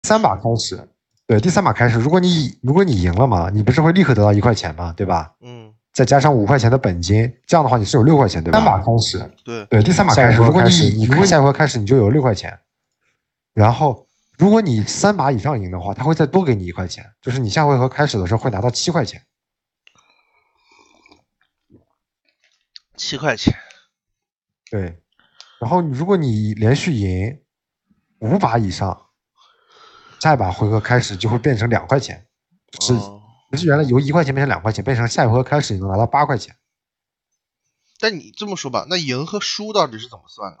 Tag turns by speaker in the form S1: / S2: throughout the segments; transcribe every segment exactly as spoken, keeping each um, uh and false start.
S1: 三把开始，对，第三把开始，如果你如果你赢了嘛，你不是会立刻得到一块钱嘛，对吧？
S2: 嗯，
S1: 再加上五块钱的本金，这样的话你是有六块钱，对吧？三把开始，
S2: 对
S1: 对，第三把开始，如果你你如果下一回开始你就有六块钱，然后如果你三把以上赢的话，他会再多给你一块钱，就是你下回合开始的时候会拿到七块钱。
S2: 七块钱。
S1: 对，然后如果你连续赢五把以上，下一把回合开始就会变成两块钱，是不是原来由一块钱变成两块钱，变成下一回合开始你能拿到八块钱。
S2: 但你这么说吧，那赢和输到底是怎么算呢？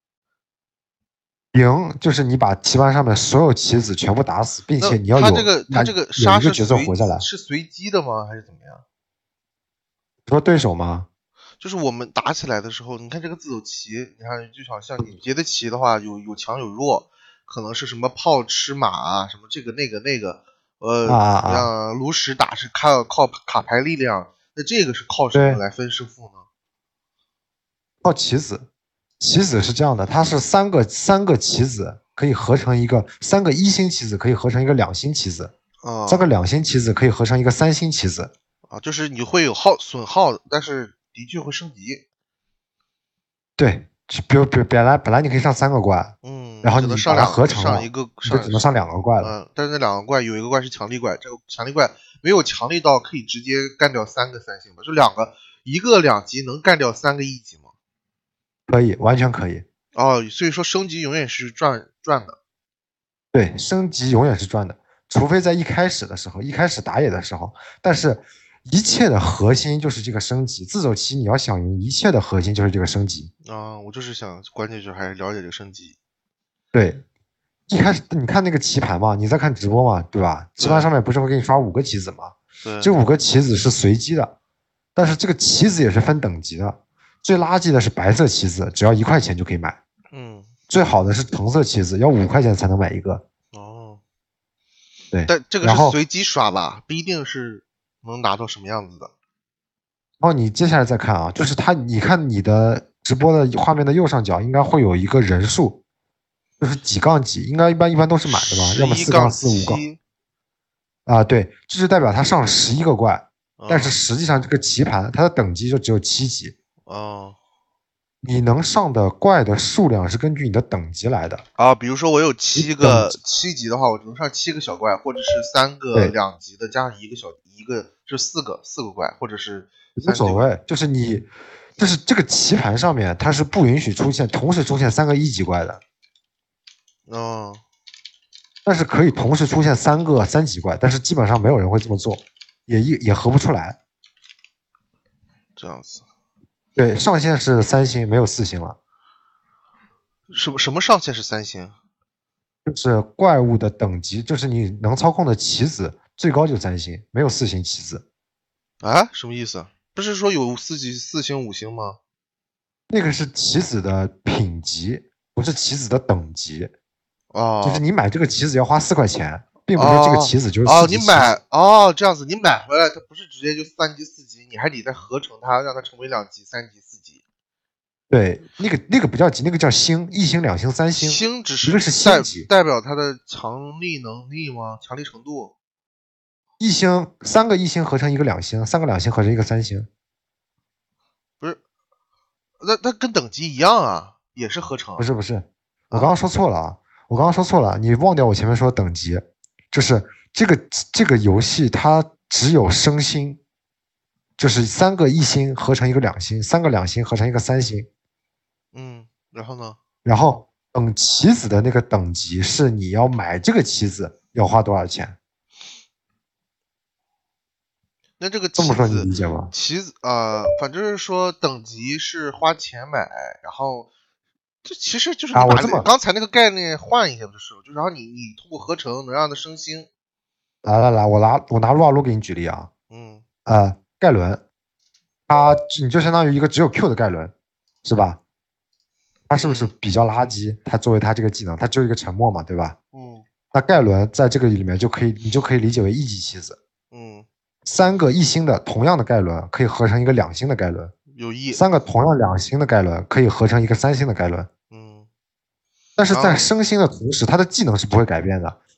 S1: 赢就是你把棋盘上面所有棋子全部打死，并且你要有
S2: 他这个他这个杀是
S1: 角色活下来，
S2: 是随机的吗？还是怎么样？
S1: 说对手吗？
S2: 就是我们打起来的时候，你看这个自走棋，你看就好像你别的棋的话，有有强有弱，可能是什么炮吃马啊，什么这个那个那个，呃，
S1: 啊
S2: 怎么样？炉石打是靠靠卡牌力量，那这个是靠什么来分胜负呢？
S1: 靠棋子，棋子是这样的，它是三个三个棋子可以合成一个，三个一星棋子可以合成一个两星棋子，
S2: 啊，
S1: 三个两星棋子可以合成一个三星棋子。
S2: 啊，就是你会有耗损耗，但是的确会升级。
S1: 对，比如比如本来本来你可以上三个怪，
S2: 嗯，
S1: 然后你把它合成了，
S2: 上一个
S1: 你就只能上两个怪了。
S2: 嗯，但是那两个怪有一个怪是强力怪，这个强力怪没有强力到可以直接干掉三个三星吧？就两个，一个两级能干掉三个一级吗？
S1: 可以，完全可以。
S2: 哦，所以说升级永远是赚赚的。
S1: 对，升级永远是赚的，除非在一开始的时候，一开始打野的时候，但是一切的核心就是这个升级。自走棋你要想赢，一切的核心就是这个升级。
S2: 啊，我就是想，关键就是还是了解这个升级。
S1: 对，一开始你看那个棋盘嘛，你在看直播嘛，对吧？棋盘上面不是会给你刷五个棋子吗？
S2: 对，
S1: 这五个棋子是随机的，但是这个棋子也是分等级的。最垃圾的是白色棋子，只要一块钱就可以买。
S2: 嗯，
S1: 最好的是橙色棋子，要五块钱才能买一个。
S2: 哦，
S1: 对，
S2: 但这个是随机刷吧，不一定是能拿到什么样子的。
S1: 然后你接下来再看啊，就是它，你看你的直播的画面的右上角应该会有一个人数，就是几杠几，应该一般一般都是满的吧，要么四杠四五杠。啊，对，这就代表它上了十一个怪，但是实际上这个棋盘它的等级就只有七级。
S2: 哦。
S1: 你能上的怪的数量是根据你的等级来的
S2: 啊，比如说我有七个七级的话，我能上七个小怪，或者是三个两级的加上一个小一个，是四个四个怪，或者是
S1: 无所谓，就是你，就是这个棋盘上面它是不允许出现同时出现三个一级怪的。
S2: 哦，
S1: 但是可以同时出现三个三级怪，但是基本上没有人会这么做，也也也合不出来。
S2: 这样子。
S1: 对，上限是三星，没有四星了。
S2: 什么什么上限是三星？
S1: 就是怪物的等级，就是你能操控的棋子最高就三星，没有四星棋子。
S2: 啊？什么意思？不是说有四级、四星、五星吗？
S1: 那个是棋子的品级，不是棋子的等级。
S2: 哦，
S1: 就是你买这个棋子要花四块钱，并不是说这个棋子就是
S2: 哦，你买哦这样子，你买回来它不是直接就三级四级，你还得再合成它，让它成为两级、三级、四级。
S1: 对，那个那个不叫级，那个叫星，一星、两星、三星。
S2: 星只是
S1: 一个是星级，
S2: 代表它的强力能力吗？强力程度？
S1: 一星三个一星合成一个两星，三个两星合成一个三星。
S2: 不是，那那跟等级一样啊，也是合成。
S1: 不是不是，我刚刚说错了啊，我刚刚说错了，你忘掉我前面说的等级，就是这个这个游戏它只有升星，就是三个一星合成一个两星，三个两星合成一个三星。
S2: 嗯，然后呢？
S1: 然后等棋子的那个等级是你要买这个棋子要花多少钱？
S2: 那这个
S1: 这么说你理解吗？
S2: 棋子呃，反正是说等级是花钱买，然后这其实就是你把刚才那个概念换一下的时候，就然后你你通过合成能让它升星。
S1: 来来来，我拿我拿撸啊撸给你举例啊。
S2: 嗯。
S1: 呃，盖伦，它你就相当于一个只有 Q 的盖伦，是吧？他是不是比较垃圾？他作为他这个技能，他只有一个沉默嘛，对吧？
S2: 嗯。
S1: 那盖伦在这个里面就可以，你就可以理解为一级棋子。
S2: 嗯。
S1: 三个一星的同样的盖伦可以合成一个两星的盖伦，
S2: 有意。
S1: 三个同样两星的盖伦可以合成一个三星的盖伦。
S2: 嗯。
S1: 但是在升星的同时，他的技能是不会改变的。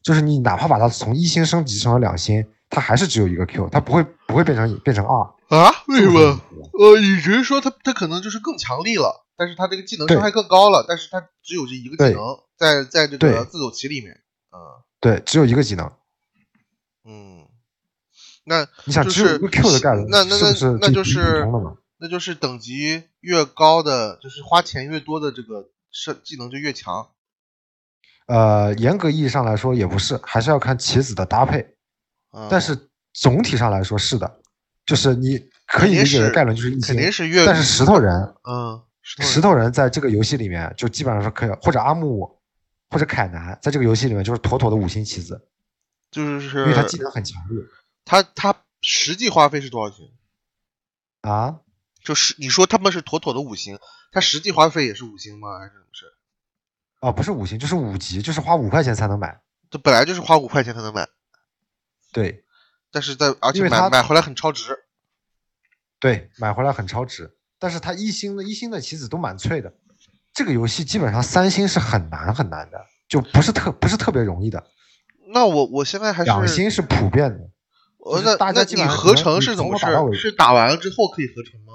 S1: 就是你哪怕把它从一星升级成了两星，它还是只有一个 Q， 它不会不会变成变成二
S2: 啊？为什么？呃，你只是说它它可能就是更强力了，但是它这个技能伤害更高了，但是它只有这一个技能，在在这个自走棋里面，嗯，
S1: 对，只有一个技能。
S2: 嗯，那
S1: 你想只有一个 Q 的概率，
S2: 那那那
S1: 是
S2: 那就是那就是等级越高的，就是花钱越多的这个是技能就越强。
S1: 呃，严格意义上来说也不是，还是要看棋子的搭配。
S2: 嗯、
S1: 但是总体上来说是的，就是你可以理解的概率就是一星，
S2: 肯定是越。
S1: 但是石头人，
S2: 嗯，
S1: 石头人在这个游戏里面就基本上是可以，或者阿木或者凯南在这个游戏里面就是妥妥的五星棋子，
S2: 就是
S1: 因为他技能很强烈。
S2: 他他实际花费是多少钱
S1: 啊？
S2: 就是你说他们是妥妥的五星，他实际花费也是五星吗？还是什么事？
S1: 哦，不是五星，就是五级，就是花五块钱才能买。
S2: 这本来就是花五块钱才能买。
S1: 对，
S2: 但是在而且买买回来很超值。
S1: 对，买回来很超值。但是它一星的一星的棋子都蛮脆的。这个游戏基本上三星是很难很难的，就不是特不是特别容易的。
S2: 那我我现在还是
S1: 两星是普遍的。
S2: 呃，那
S1: 大家
S2: 你合成是怎么是？是打完了之后可以合成吗？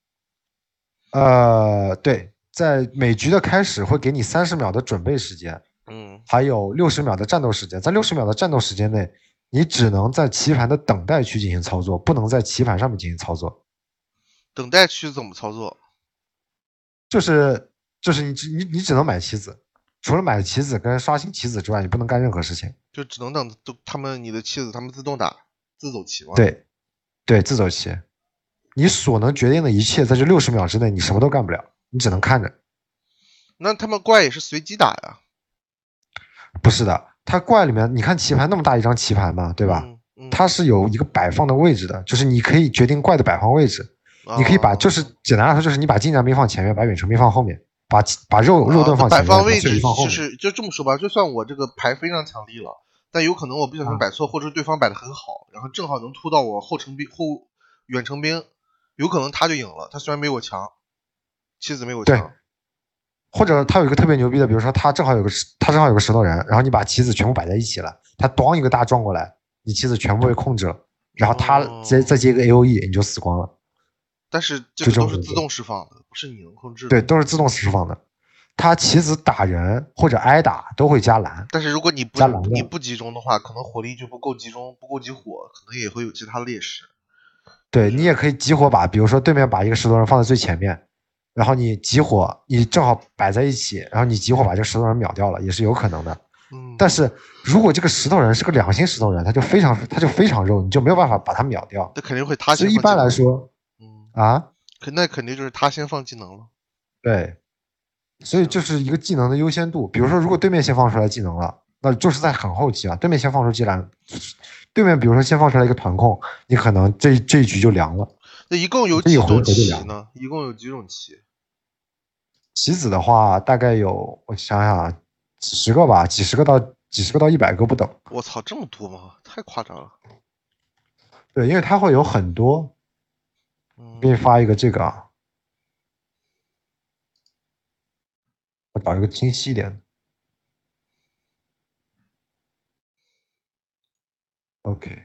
S1: 呃，对，在每局的开始会给你三十秒的准备时间，
S2: 嗯，
S1: 还有六十秒的战斗时间。在六十秒的战斗时间内，你只能在棋盘的等待区进行操作，不能在棋盘上面进行操作。
S2: 等待区怎么操作？
S1: 就是就是你只你你只能买棋子，除了买棋子跟刷新棋子之外，你不能干任何事情。
S2: 就只能等都他们你的棋子他们自动打自走棋吗？
S1: 对，对，自走棋。你所能决定的一切，在这六十秒之内，你什么都干不了，你只能看着。
S2: 那他们怪也是随机打呀？
S1: 不是的，它怪里面，你看棋盘那么大一张棋盘嘛，对吧？
S2: 嗯嗯、
S1: 它是有一个摆放的位置的，就是你可以决定怪的摆放位置。
S2: 哦、
S1: 你可以把，就是简单来说，就是你把近战兵放前面，把远程兵放后面，把把肉肉盾放前面，
S2: 摆放位置
S1: 放后面。
S2: 就是就这么说吧，就算我这个牌非常强力了，但有可能我不小心摆错，啊、或者对方摆的很好，然后正好能突到我后程兵后远程兵。有可能他就赢了，他虽然没我强，棋子没我强。
S1: 对，或者他有一个特别牛逼的，比如说他正好有个他正好有个石头人，然后你把棋子全部摆在一起了，他咣一个大撞过来，你棋子全部被控制了，然后他再、哦、再接一个 A O E， 你就死光了。
S2: 但是这个都是自动释放的，不是你能控制的。
S1: 对，都是自动释放的。他棋子打人或者挨打都会加蓝，
S2: 但是如果你不你不集中的话，可能火力就不够集中，不够激活，可能也会有其他劣势。
S1: 对，你也可以集火把，比如说对面把一个石头人放在最前面，然后你集火，你正好摆在一起，然后你集火把这个石头人秒掉了，也是有可能的。
S2: 嗯，
S1: 但是如果这个石头人是个两星石头人，他就非常他就非常肉，你就没有办法把他秒掉。
S2: 那肯定会他先。
S1: 所以一般来说，
S2: 嗯
S1: 啊，
S2: 那肯定就是他先放技能了。
S1: 对，所以就是一个技能的优先度。比如说，如果对面先放出来技能了，那就是在很后期啊，对面先放出技能。对面比如说先放出来一个团控，你可能这这一局就凉了。
S2: 那一共有几种棋呢？一共有几种棋？
S1: 棋子的话，大概有我想想啊，几十个吧，几十个到几十个到一百个不等。
S2: 我操，这么多吗？太夸张了。
S1: 对，因为它会有很多。给你发一个这个啊，我找一个清晰一点的。OK，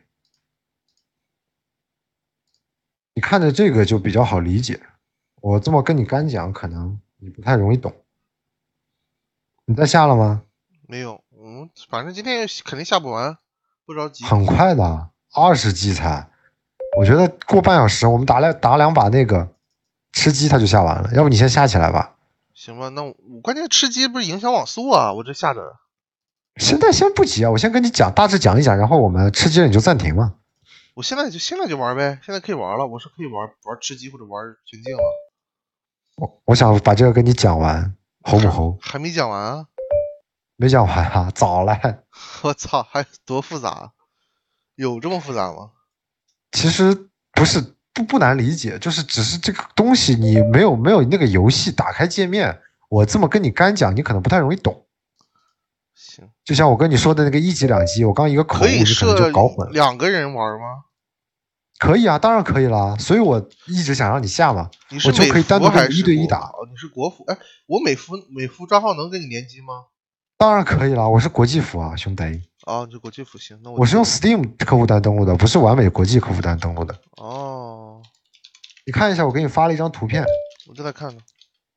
S1: 你看着这个就比较好理解。我这么跟你干讲，可能你不太容易懂。你在下了吗？
S2: 没有，嗯，反正今天肯定下不完，不着急。
S1: 很快的，二十级才，我觉得过半小时，我们打两打两把那个吃鸡，它就下完了。要不你先下起来吧？
S2: 行吧，那我关键吃鸡不是影响网速啊，我这下着。
S1: 现在先不急啊，我先跟你讲，大致讲一讲，然后我们吃鸡了你就暂停嘛。
S2: 我现在就现在就玩呗，现在可以玩了，我是可以玩玩吃鸡或者玩全境了。
S1: 我我想把这个跟你讲完，猴不猴？
S2: 还没讲完啊？
S1: 没讲完啊，早了。
S2: 我操，还多复杂？有这么复杂吗？
S1: 其实不是，不不难理解，就是只是这个东西你没有没有那个游戏打开界面，我这么跟你干讲，你可能不太容易懂。
S2: 行，
S1: 就像我跟你说的那个一级两级，我刚一个口误，你可能就搞混了。
S2: 两个人玩吗？
S1: 可以啊，当然可以啦，所以我一直想让你下嘛，
S2: 你是
S1: 我就可以单独跟你一对一打。
S2: 哦，你是国服？哎，我美服美服账号能跟你联机吗？
S1: 当然可以了，我是国际服啊，兄弟。
S2: 哦，这国际服行，那我
S1: 我是用 Steam 客户端登录的，不是完美国际客户端登录的。
S2: 哦，
S1: 你看一下，我给你发了一张图片，
S2: 我正在看呢。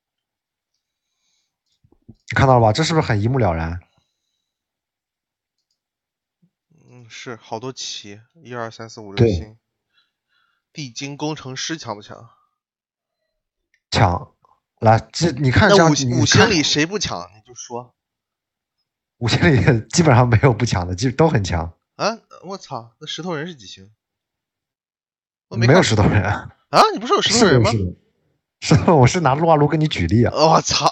S1: 你看到了吧？这是不是很一目了然？
S2: 嗯，是好多旗，一二三四五六
S1: 对，
S2: 星。地精工程师强不强？
S1: 强。来，这你看这样，
S2: 那五
S1: 你
S2: 五星
S1: 看
S2: 里谁不强？你就说
S1: 五星里基本上没有不强的，基都很强。
S2: 啊！我操，那石头人是几星？我没看
S1: 没有石头人啊，
S2: 啊！你不是有石头人吗？
S1: 是的，是的，是的，我是拿撸啊撸跟你举例啊。
S2: 我操！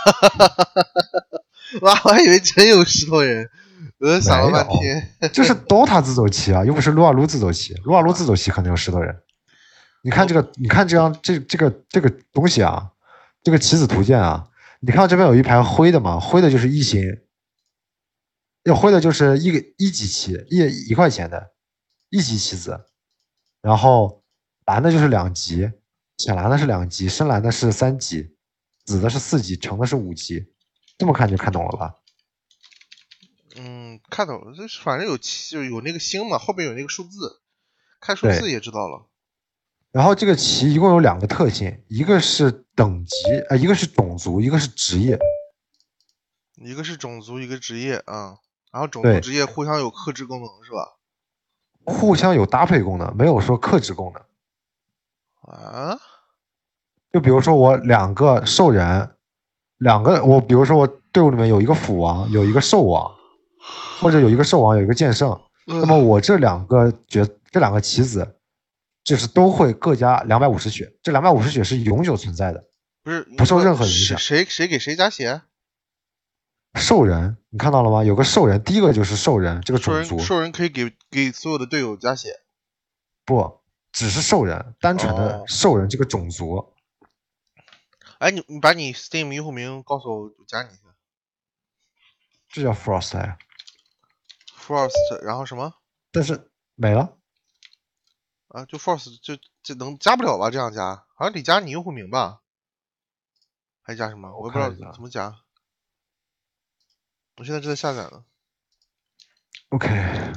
S2: 哇，我还以为真有石头人，我想了半天。
S1: 这是 D O T A 自走棋啊，又不是撸啊撸自走棋。撸啊撸自走棋可能有石头人。你看这个，你看这张这这个这个东西啊，这个棋子图鉴啊，你看到这边有一排灰的吗？灰的就是一星，要灰的就是一个一级棋，一一块钱的一级棋子，然后蓝的就是两级，浅蓝的是两级，深蓝的是三级，紫的是四级，橙的是五级。这么看就看懂了吧？
S2: 嗯，看懂了，这反正有就有那个星嘛，后面有那个数字，看数字也知道了。
S1: 然后这个棋一共有两个特性，一个是等级，呃，一个是种族，一个是职业。
S2: 一个是种族，一个职业啊。然后种族、职业互相有克制功能是吧？
S1: 互相有搭配功能，没有说克制功能。
S2: 啊？
S1: 就比如说我两个兽人，两个我比如说我队伍里面有一个辅王，有一个兽王，或者有一个兽王，有一个剑圣，那么我这两个角这两个棋子，就是都会各加两百五十血，这两百五十血是永久存在的，
S2: 不是
S1: 不受任何影响。
S2: 谁谁给谁加血？
S1: 兽人，你看到了吗？有个兽人，第一个就是兽人这个种族。
S2: 兽人可以给给所有的队友加血？
S1: 不，只是兽人，单纯的兽人这个种族。
S2: 哦、哎，你你把你 Steam 用户名告诉我，我加你一下。
S1: 这叫 Frost 呀。
S2: Frost， 然后什么？
S1: 但是没了。
S2: 啊，就 Frost 就就能加不了吧？这样加，好像得加你用户名吧？还加什么？我也不知道怎么加。我现在正在下载呢。
S1: OK，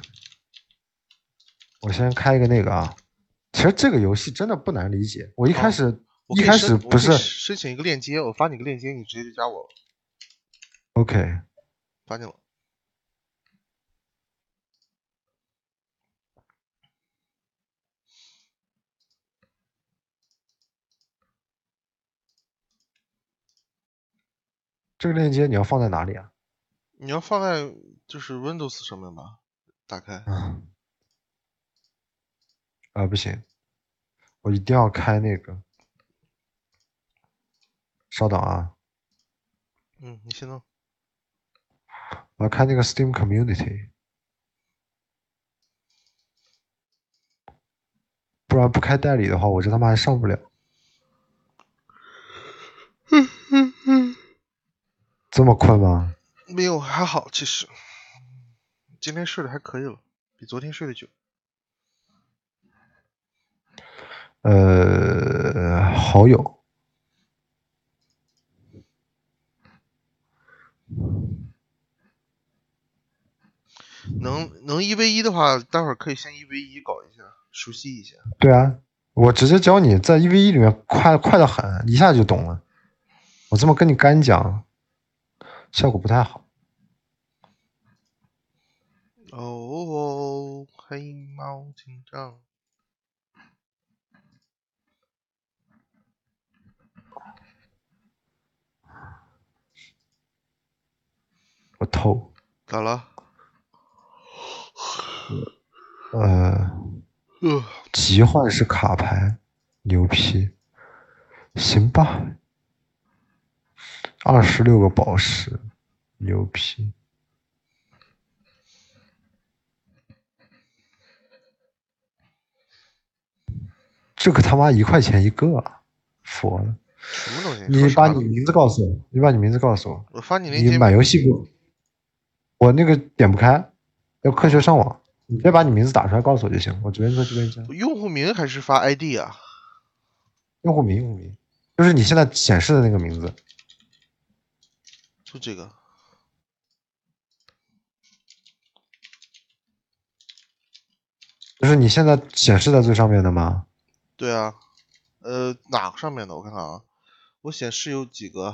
S1: 我先开一个那个啊。其实这个游戏真的不难理解。我一开始、哦、一开始不是
S2: 申请一个链接，我发你个链接，你直接就加我。
S1: OK，
S2: 发你了。
S1: 这个链接你要放在哪里啊？
S2: 你要放在就是 Windows 上面吧，打开。
S1: 嗯。啊，不行，我一定要开那个。稍等啊。
S2: 嗯，你先弄。
S1: 我要开那个 Steam Community， 不然不开代理的话，我这他妈还上不了。
S2: 嗯嗯嗯。
S1: 这么困吗？
S2: 没有，还好，其实今天睡得还可以了，比昨天睡得久。
S1: 呃，好友。
S2: 能能一 v 一的话，待会儿可以先一 v 一搞一下，熟悉一下。
S1: 对啊，我直接教你在一 v 一里面快快得很，一下就懂了。我这么跟你干讲，效果不太好。
S2: 哦，黑猫警长。
S1: 我偷。
S2: 咋了？
S1: 呃，集幻式卡牌，牛批，行吧。二十六个宝石，牛批。这个他妈一块钱一个啊！佛了。
S2: 什么东西？
S1: 你把你名字告诉我，你把你名字告诉我。
S2: 我发你链接。
S1: 你买游戏不？我那个点不开，要科学上网。你直接把你名字打出来告诉我就行，我直接在这边加。
S2: 用户名还是发 I D 啊？
S1: 用户名，用户名，就是你现在显示的那个名字。
S2: 就这个。
S1: 就是你现在显示在最上面的吗？
S2: 对啊，呃，哪个上面的？我看看啊，我显示有几个？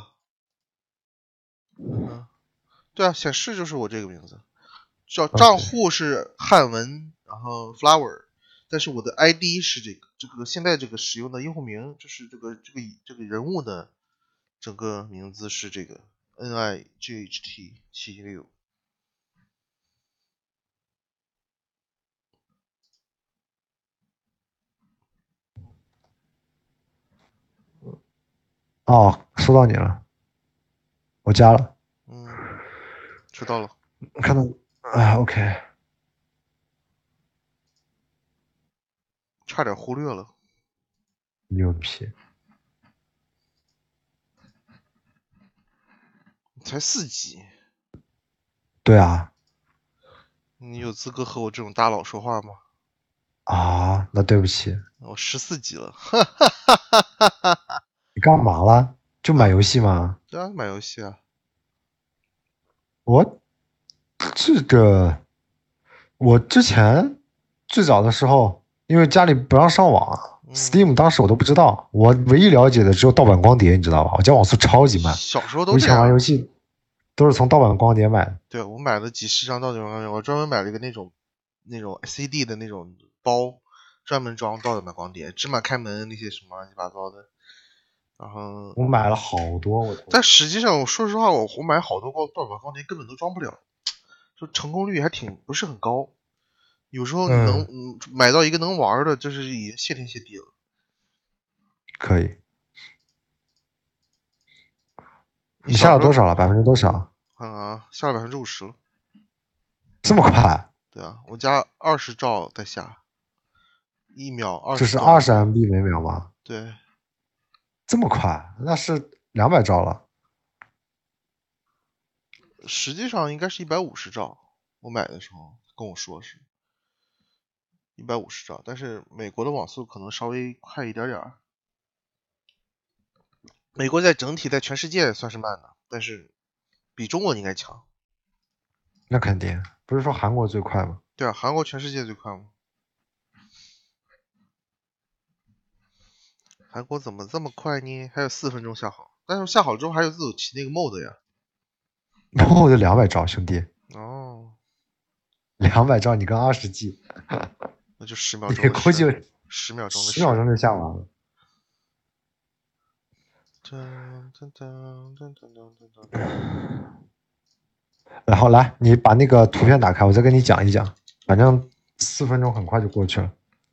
S2: 嗯，对啊，显示就是我这个名字，叫账
S1: OK
S2: 户是汉文，然后 flower，但是我的 I D 是这个，这个现在这个使用的用户名就是这个这个这个人物的整个名字是这个 N I G H T 七六。
S1: 哦，收到你了，我加了。
S2: 嗯，知道了。
S1: 看到，啊 OK。
S2: 差点忽略了。
S1: 牛批。
S2: 才四级。
S1: 对啊。
S2: 你有资格和我这种大佬说话吗？
S1: 啊，那对不起。
S2: 我十四级了。
S1: 你干嘛了？就买
S2: 啊，
S1: 游戏吗？
S2: 对啊，买游戏啊。
S1: 我这个，我之前最早的时候，因为家里不让上网
S2: 嗯
S1: ，Steam 当时我都不知道，我唯一了解的只有盗版光碟，你知道吧？我家网速超级慢，
S2: 小时候
S1: 我以前玩
S2: 都这样。
S1: 游戏都是从盗版光碟买的。
S2: 对，我买了几十张盗版光碟，我专门买了一个那种那种 C D 的那种包，专门装盗版光碟，芝麻开门那些什么乱七八糟的。然后，
S1: 我买了好多，我
S2: 但实际上，我说实话，我我买好多光盗版光碟根本都装不了，就成功率还挺不是很高。有时候你能
S1: 嗯
S2: 嗯买到一个能玩的，就是已经谢天谢地了。
S1: 可以。你下
S2: 你小时候，
S1: 了多少了？百分之多少？
S2: 看看啊，下了百分之五十了。
S1: 这么快？
S2: 对啊，我加二十兆在下，一秒二
S1: 就是
S2: 十兆。
S1: 二十 M B 每秒吗？
S2: 对，
S1: 这么快？那是两百兆了。
S2: 实际上应该是一百五十兆。我买的时候跟我说是一百五十兆，但是美国的网速可能稍微快一点点儿。美国在整体在全世界算是慢的，但是比中国应该强。
S1: 那肯定，不是说韩国最快吗？
S2: 对啊，韩国全世界最快吗？韩国怎么这么快呢？还有四分钟下好，但是下好之后还有自走棋那个 mode 呀。
S1: 然后我就两百兆，兄弟，
S2: 哦，
S1: 两百兆，你跟二十 G，
S2: 那就十秒
S1: 你
S2: 钟的
S1: 估计
S2: 事，十秒钟的事。
S1: 十秒钟就下完了。
S2: 噔噔噔噔噔噔噔噔。
S1: 然后来，你把那个图片打开，我再跟你讲一讲。反正四分钟很快就过去了。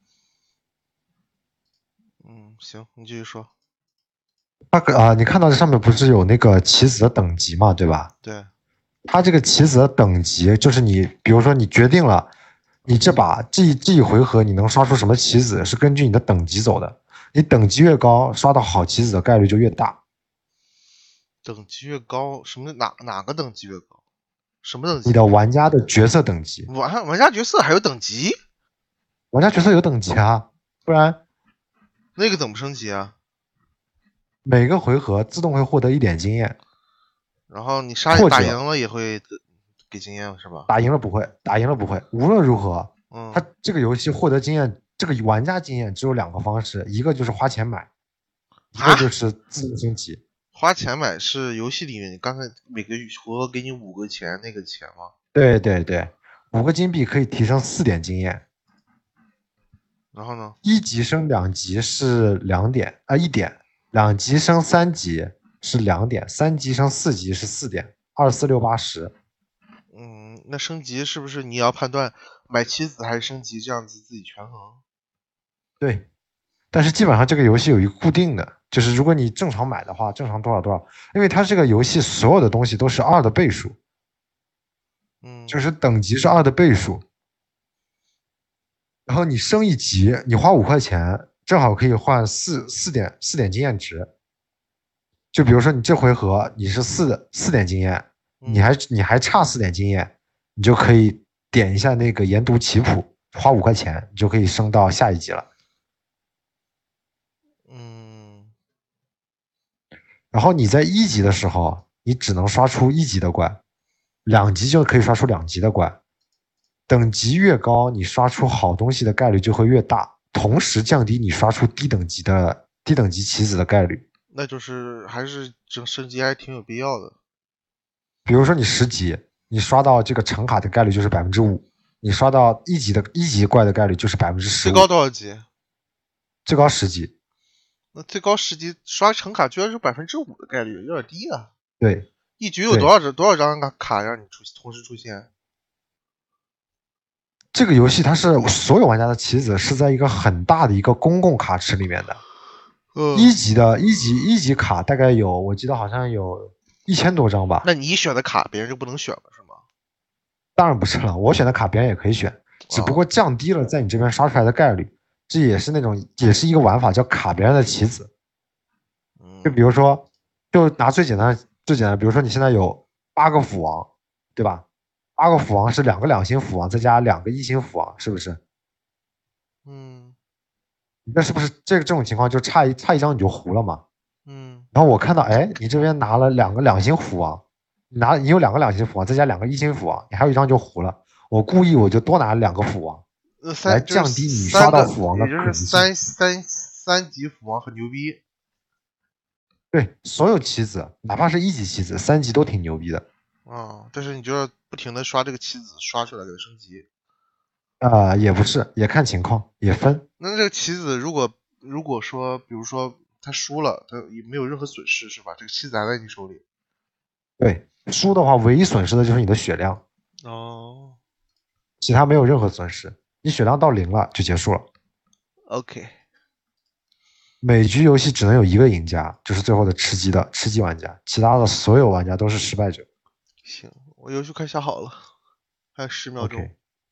S2: 嗯，行，你继续说。
S1: 那个啊、呃你看到这上面不是有那个棋子的等级嘛，对吧？
S2: 对。
S1: 它这个棋子的等级就是你，比如说你决定了，你这把这一这一回合你能刷出什么棋子，是根据你的等级走的。你等级越高，刷到好棋子的概率就越大。
S2: 等级越高，什么哪哪个等级越高？什么等级？
S1: 你的玩家的角色等级，
S2: 玩玩家角色还有等级？
S1: 玩家角色有等级啊，不然
S2: 那个怎么升级啊？
S1: 每个回合自动会获得一点经验。
S2: 然后你杀
S1: 或者
S2: 打赢了也会给经验是吧？
S1: 打赢了不会，打赢了不会。无论如何，
S2: 嗯，
S1: 他这个游戏获得经验，这个玩家经验只有两个方式，一个就是花钱买，一个就是自动升级。
S2: 花钱买是游戏里面，你刚才每个回合给你五个钱那个钱吗？
S1: 对对对，五个金币可以提升四点经验。
S2: 然后呢？
S1: 一级升两级是两点啊、呃，一点；两级升三级是两点；三级升四级是四点。二四六八十。
S2: 嗯，那升级是不是你要判断买棋子还是升级，这样子自己权衡？
S1: 对，但是基本上这个游戏有一个固定的，就是如果你正常买的话，正常多少多少，因为它这个游戏所有的东西都是二的倍数，
S2: 嗯，
S1: 就是等级是二的倍数。然后你升一级，你花五块钱，正好可以换四四点四点经验值。就比如说你这回合你是四四点经验，你还你还差四点经验，你就可以点一下那个研读棋谱，花五块钱，你就可以升到下一级了。
S2: 嗯。
S1: 然后你在一级的时候，你只能刷出一级的怪，两级就可以刷出两级的怪。 等级越高，你刷出好东西的概率就会越大，同时降低你刷出低等级的低等级棋子的概率。
S2: 那就是还是整升级还挺有必要的。
S1: 比如说你十级，你刷到这个橙卡的概率就是百分之五，你刷到一级的一级怪的概率就是百分之十。
S2: 最高多少级？
S1: 最高十级。
S2: 那最高十级刷橙卡居然是百分之五的概率，有点低啊。
S1: 对，
S2: 一局有多少张多少张卡让你出同时出现？
S1: 这个游戏它是所有玩家的棋子是在一个很大的一个公共卡池里面的。
S2: 嗯，
S1: 一级的一级一级卡大概有，我记得好像有一千多张吧。
S2: 那你选的卡别人就不能选了是吗？
S1: 当然不是了，我选的卡别人也可以选，只不过降低了在你这边刷出来的概率。这也是那种也是一个玩法，叫卡别人的棋子。就比如说，就拿最简单最简单，比如说你现在有八个辅王，对吧？八个辅王是两个两星辅王再加两个一星辅王，是不是？
S2: 嗯，
S1: 你这是不是这个这种情况就差一差一张你就糊了嘛？
S2: 嗯。
S1: 然后我看到，哎，你这边拿了两个两星辅王，你拿你有两个两星辅王再加两个一星辅王，你还有一张就糊了。我故意我就多拿两个辅王。
S2: 呃，
S1: 来降低你刷到辅王的
S2: 可能性，也就是三三三级辅王很牛逼。
S1: 对，所有棋子，哪怕是一级棋子，三级都挺牛逼的。
S2: 啊、嗯，但是你就要不停的刷这个棋子，刷出来给它升级。
S1: 啊、呃，也不是，也看情况，也分。
S2: 那这个棋子如果如果说，比如说他输了，他也没有任何损失，是吧？这个棋子还在你手里。
S1: 对，输的话，唯一损失的就是你的血量。
S2: 哦。
S1: 其他没有任何损失。你血量到零了就结束了。
S2: OK。
S1: 每局游戏只能有一个赢家，就是最后的吃鸡的吃鸡玩家，其他的所有玩家都是失败者。
S2: 行，我游戏快下好了，还有十秒钟。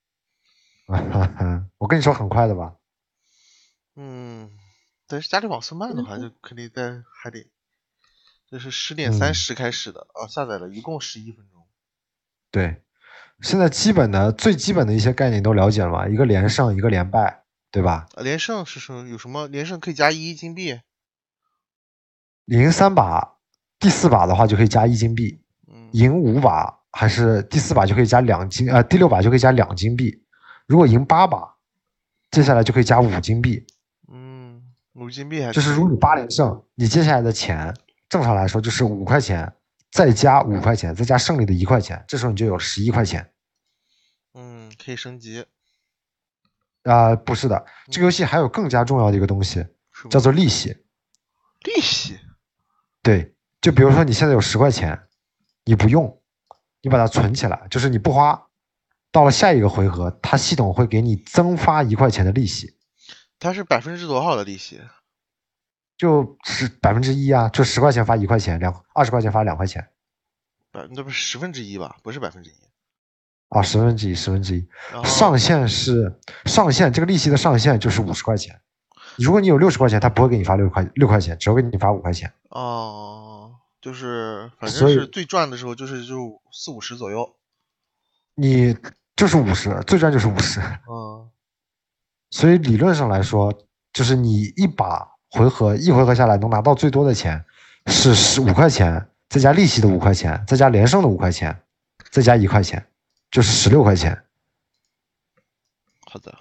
S1: Okay. 我跟你说很快的吧。
S2: 嗯，但是家里网速慢的话，就肯定在还得。这是十点三十开始的啊、嗯哦，下载了一共十一分钟。
S1: 对。现在基本的最基本的一些概念都了解了嘛？一个连胜，一个连败，对吧？
S2: 啊，连胜是什么？有什么连胜可以加一金币？
S1: 赢三把，第四把的话就可以加一金币。
S2: 嗯，
S1: 赢五把还是第四把就可以加两金，呃，第六把就可以加两金币。如果赢八把，接下来就可以加五金币。
S2: 嗯，五金币还
S1: 就是如果你八连胜，你接下来的钱正常来说就是五块钱。再加五块钱，再加胜利的一块钱，这时候你就有十一块钱。
S2: 嗯，可以升级。
S1: 啊、呃，不是的，这个游戏还有更加重要的一个东西，叫做利息。
S2: 利息？
S1: 对，就比如说你现在有十块钱，你不用，你把它存起来，就是你不花，到了下一个回合，它系统会给你增发一块钱的利息。
S2: 它是百分之多少的利息？
S1: 就是百分之一啊，就十块钱发一块钱，两二十块钱发两块钱，
S2: 百那不是十分之一吧？不是百分之一
S1: 啊，十分之一，十分之一。上限是上限，这个利息的上限就是五十块钱。如果你有六十块钱，他不会给你发六块六块钱，只会给你发五块钱。
S2: 哦，就是反正是最赚的时候就是就四五十左右。
S1: 你就是五十，最赚就是五十。
S2: 嗯，
S1: 所以理论上来说，就是你一把。回合一回合下来能拿到最多的钱是十五块钱，再加利息的五块钱，再加连胜的五块钱，再加一块钱，就是十六块钱。
S2: 好的。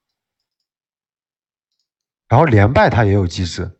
S1: 然后连败它也有机制，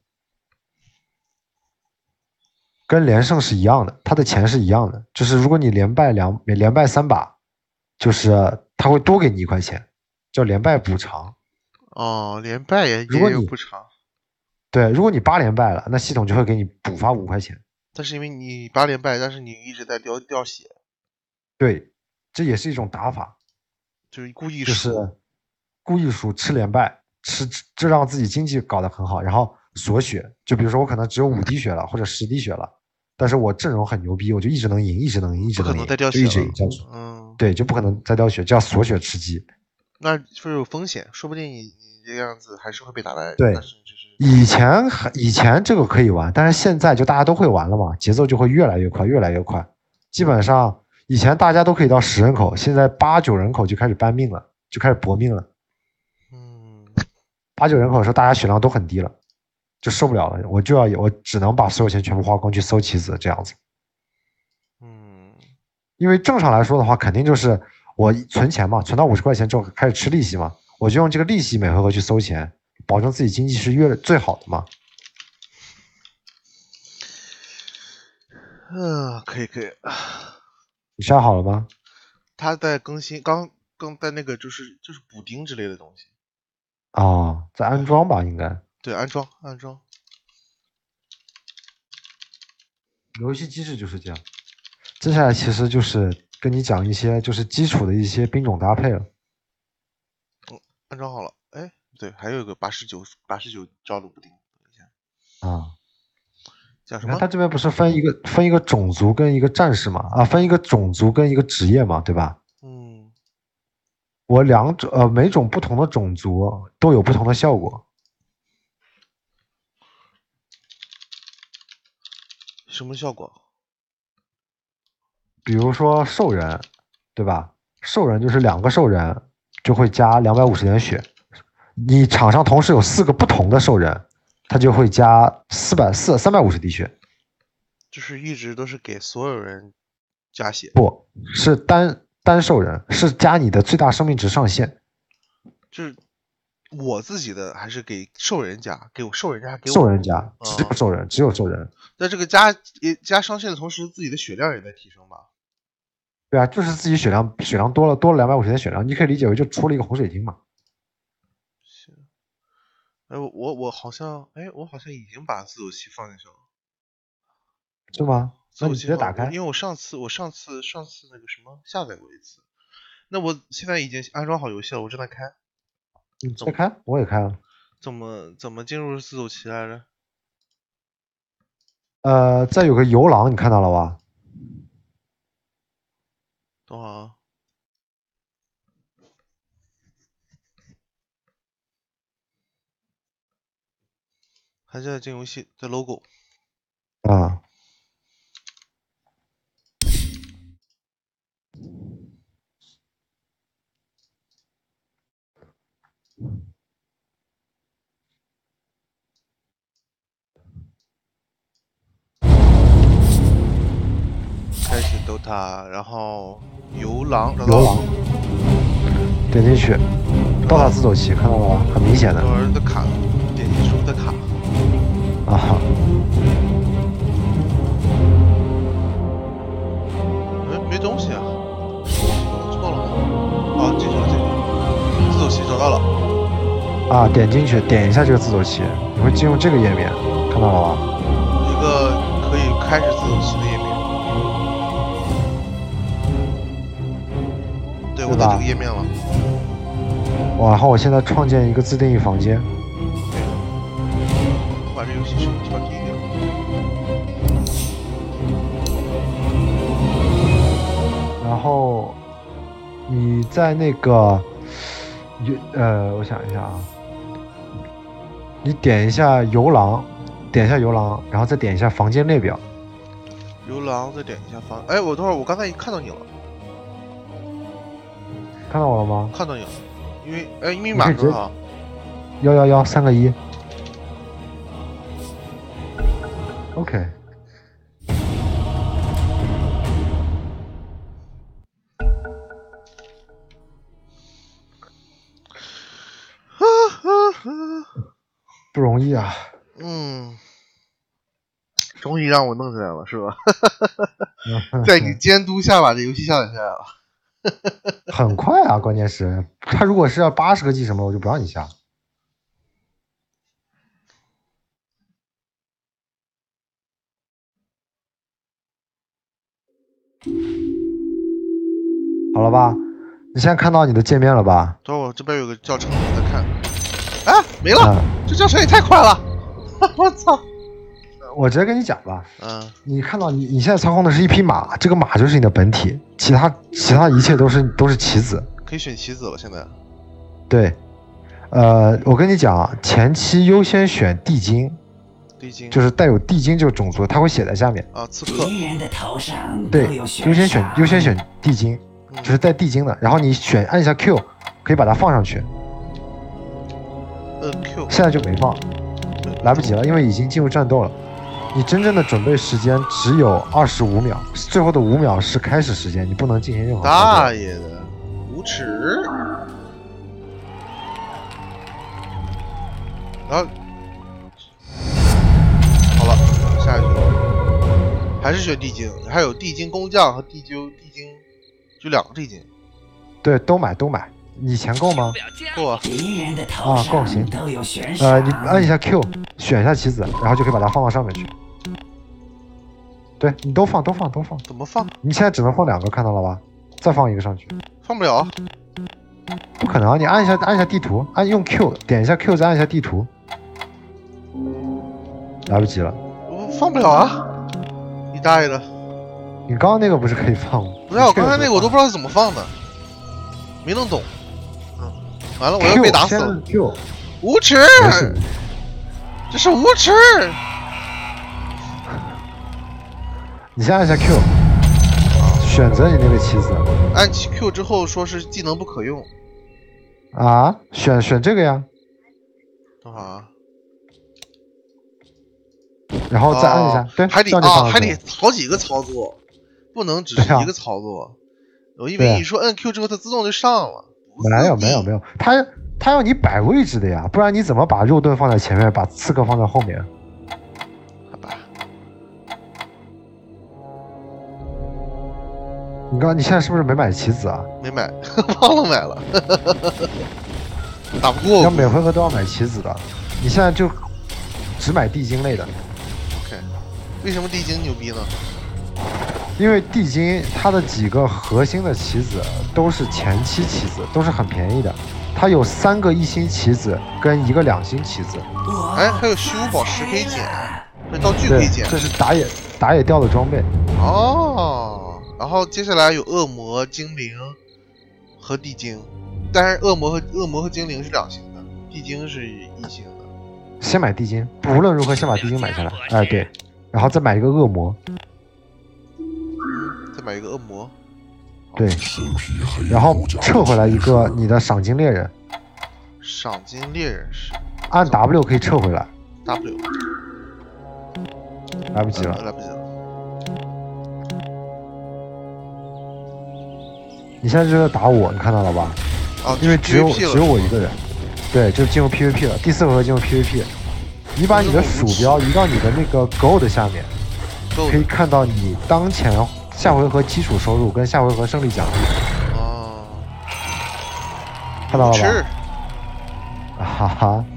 S1: 跟连胜是一样的，它的钱是一样的，就是如果你连败两连败三把，就是它会多给你一块钱，叫连败补偿。
S2: 哦，连败也也有补偿。
S1: 对，如果你八连败了，那系统就会给你补发五块钱。
S2: 但是因为你八连败，但是你一直在掉掉血。
S1: 对，这也是一种打法，
S2: 就是故意输，
S1: 就是故意输吃连败，吃这让自己经济搞得很好，然后锁血。就比如说我可能只有五滴血了，或者十滴血了，但是我阵容很牛逼，我就一直能赢，一直能赢，一直能赢，
S2: 再掉
S1: 血就一直赢下去。嗯，对，就不可能再掉血，叫锁血吃鸡。
S2: 那是有风险，说不定你你这样子还是会被打败。
S1: 对。
S2: 但是就是
S1: 以前以前这个可以玩，但是现在就大家都会玩了嘛，节奏就会越来越快，越来越快。基本上以前大家都可以到十人口，现在八九人口就开始搬命了，就开始搏命了。
S2: 嗯，
S1: 八九人口的时候，大家血量都很低了，就受不了了，我就要我只能把所有钱全部花光去搜棋子这样子。
S2: 嗯，
S1: 因为正常来说的话，肯定就是我存钱嘛，存到五十块钱之后开始吃利息嘛，我就用这个利息每回合去搜钱，保证自己经济是越最好的嘛。
S2: 嗯，可以可以。
S1: 你下好了吗？
S2: 他在更新，刚刚在那个就是就是补丁之类的东西。
S1: 哦，在安装吧，应该。
S2: 对，安装安装。
S1: 游戏机制就是这样。接下来其实就是跟你讲一些就是基础的一些兵种搭配了。
S2: 嗯，安装好了。哎，对，还有一个八十九八十九招的补丁。等一下。
S1: 啊。
S2: 讲什么？
S1: 他这边不是分一个分一个种族跟一个战士嘛？啊，分一个种族跟一个职业嘛，对吧？
S2: 嗯。
S1: 我两种呃每种不同的种族都有不同的效果。
S2: 什么效果？
S1: 比如说兽人，对吧？兽人就是两个兽人就会加两百五十点血，你场上同时有四个不同的兽人，他就会加四百四三百五十滴血。
S2: 就是一直都是给所有人加血？
S1: 不是单单兽人，是加你的最大生命值上限。
S2: 就是我自己的还是给兽人加？给我兽人加？给我
S1: 兽人加，只有兽人，嗯、只有兽人。
S2: 在这个加加上限的同时，自己的血量也在提升吧？
S1: 对啊，就是自己血量血量多了，多了两百五十点血量，你可以理解为就出了一个红水晶嘛。
S2: 行，哎，我我好像，哎，我好像已经把自走棋放进去了。
S1: 是吗？那你直接打开。
S2: 因为我上次我上次上次那个什么下载过一次，那我现在已经安装好游戏了，我正在开。
S1: 你再开，我也开了。
S2: 怎么怎么进入自走棋来着？
S1: 呃，再有个游廊，你看到了吧？
S2: 等会儿啊。还是在进游戏，在 logo。
S1: 啊。
S2: 开始 D O T A， 然后游廊，
S1: 游廊，点进去 ，D O T A 自走棋，看到了吧？很明显的。
S2: 有人的卡，点击输入的卡。
S1: 啊哈。
S2: 哎，没东西啊，弄错了吗？哦，进去了，进去了，自走棋找到了。
S1: 啊，点进去，点一下这个自走棋，你会进入这个页面，看到了吧？
S2: 一个可以开始自走棋的页面。对，我在这个页面了。
S1: 哇，然后我现在创建一个自定义房间。
S2: 对，我把这游戏声音调低一点。
S1: 然后你在那个，游呃，我想一下啊，你点一下游廊，点一下游廊，然后再点一下房间列表。
S2: 游廊，再点一下房。哎，我等会儿，我刚才看到你了。
S1: 看到我了吗？
S2: 看到你了，因为哎，密码多少？
S1: 幺幺幺三个一。OK。不容易啊。
S2: 嗯。终于让我弄起来了，是吧？在你监督下把这游戏下载下来了。
S1: 很快啊，关键是他如果是要八十个 G 什么，我就不让你下。好了吧？你现在看到你的界面了吧？
S2: 等会儿这边有个教程，我在看。啊，没了！嗯、这教程也太快了！我操！
S1: 我直接跟你讲吧。
S2: 嗯。
S1: 你看到你你现在操控的是一匹马，这个马就是你的本体，其他其他一切都是都是棋子。
S2: 可以选棋子了，现在。
S1: 对。呃，我跟你讲，前期优先选地精。
S2: 地精。
S1: 就是带有地精这个种族，它会写在下面。
S2: 啊，刺客。
S1: 对，优先选优先选地精，
S2: 嗯、
S1: 就是带地精的。然后你选按一下 Q， 可以把它放上去。
S2: 呃 Q。
S1: 现在就没放，来不及了，因为已经进入战斗了。你真正的准备时间只有二十五秒，最后的五秒是开始时间，你不能进行任何。
S2: 大爷的！ 耻。然后好了，下一局还是选地精，还有地精工匠和地精地精，就两个地精。
S1: 对，都买都买。你钱够吗？
S2: 够啊。
S1: 啊，够行。呃，你按一下 Q， 选一下棋子，然后就可以把它放到上面去。对你都放都放都放。
S2: 怎么放？
S1: 你现在只能放两个，看到了吧？再放一个上去。
S2: 放不了啊。
S1: 不可能啊！你按一下按一下地图，按用 Q 点一下 Q 再按一下地图。来不及了。
S2: 我放不了啊！你大爷的！
S1: 你刚刚那个不是可以放吗？
S2: 不是，我刚才那个我都不知道是怎么放的，没弄懂。嗯，完了，我要被打死了。
S1: Q，
S2: 无耻！这是无耻！
S1: 你先按一下 Q， 选择你那个棋子。
S2: 按 Q 之后说是技能不可用。
S1: 啊？选选这个呀。
S2: 等会儿啊。
S1: 然后再按一下，
S2: 哦、
S1: 对，
S2: 还得啊，还得好几个操作，不能只是一个操作。啊、我以为你说按 Q 之后它自动就上了。
S1: 没有没有没有，它它要你摆位置的呀，不然你怎么把肉盾放在前面，把刺客放在后面？
S2: 好吧。
S1: 你刚你现在是不是没买棋子啊？
S2: 没买，忘了买了。打不过我。
S1: 要每回合都要买棋子的，你现在就只买地精类的。
S2: OK， 为什么地精牛逼呢？
S1: 因为地精它的几个核心的棋子都是前期棋子，都是很便宜的。它有三个一星棋子跟一个两星棋子。
S2: 哎，还有虚无宝石可以捡，这道具可以捡。
S1: 这是打野打野掉的装备。
S2: 哦，然后接下来有恶魔、精灵和地精，但是恶魔和恶魔和精灵是两星的，地精是一星的。
S1: 先买地精，无论如何先把地精买下来。哎，对，然后再买一个恶魔。
S2: 再买一个恶魔，
S1: 对，然后撤回来一个你的赏金猎人。
S2: 赏金猎人是
S1: 按 W 可以撤回来。
S2: W
S1: 来不及了，
S2: 来不及了。
S1: 你现在就在打我，你看到了吧？
S2: 啊，
S1: 因为只有只有我一个人。对，就进入 P V P 了。第四回合进入 P V P， 你把你的鼠标移到你的那个 Gold 下面，可以看到你当前下回合基础收入跟下回合胜利奖励。
S2: 哦，
S1: 看到了吧？
S2: 是。
S1: 哈哈。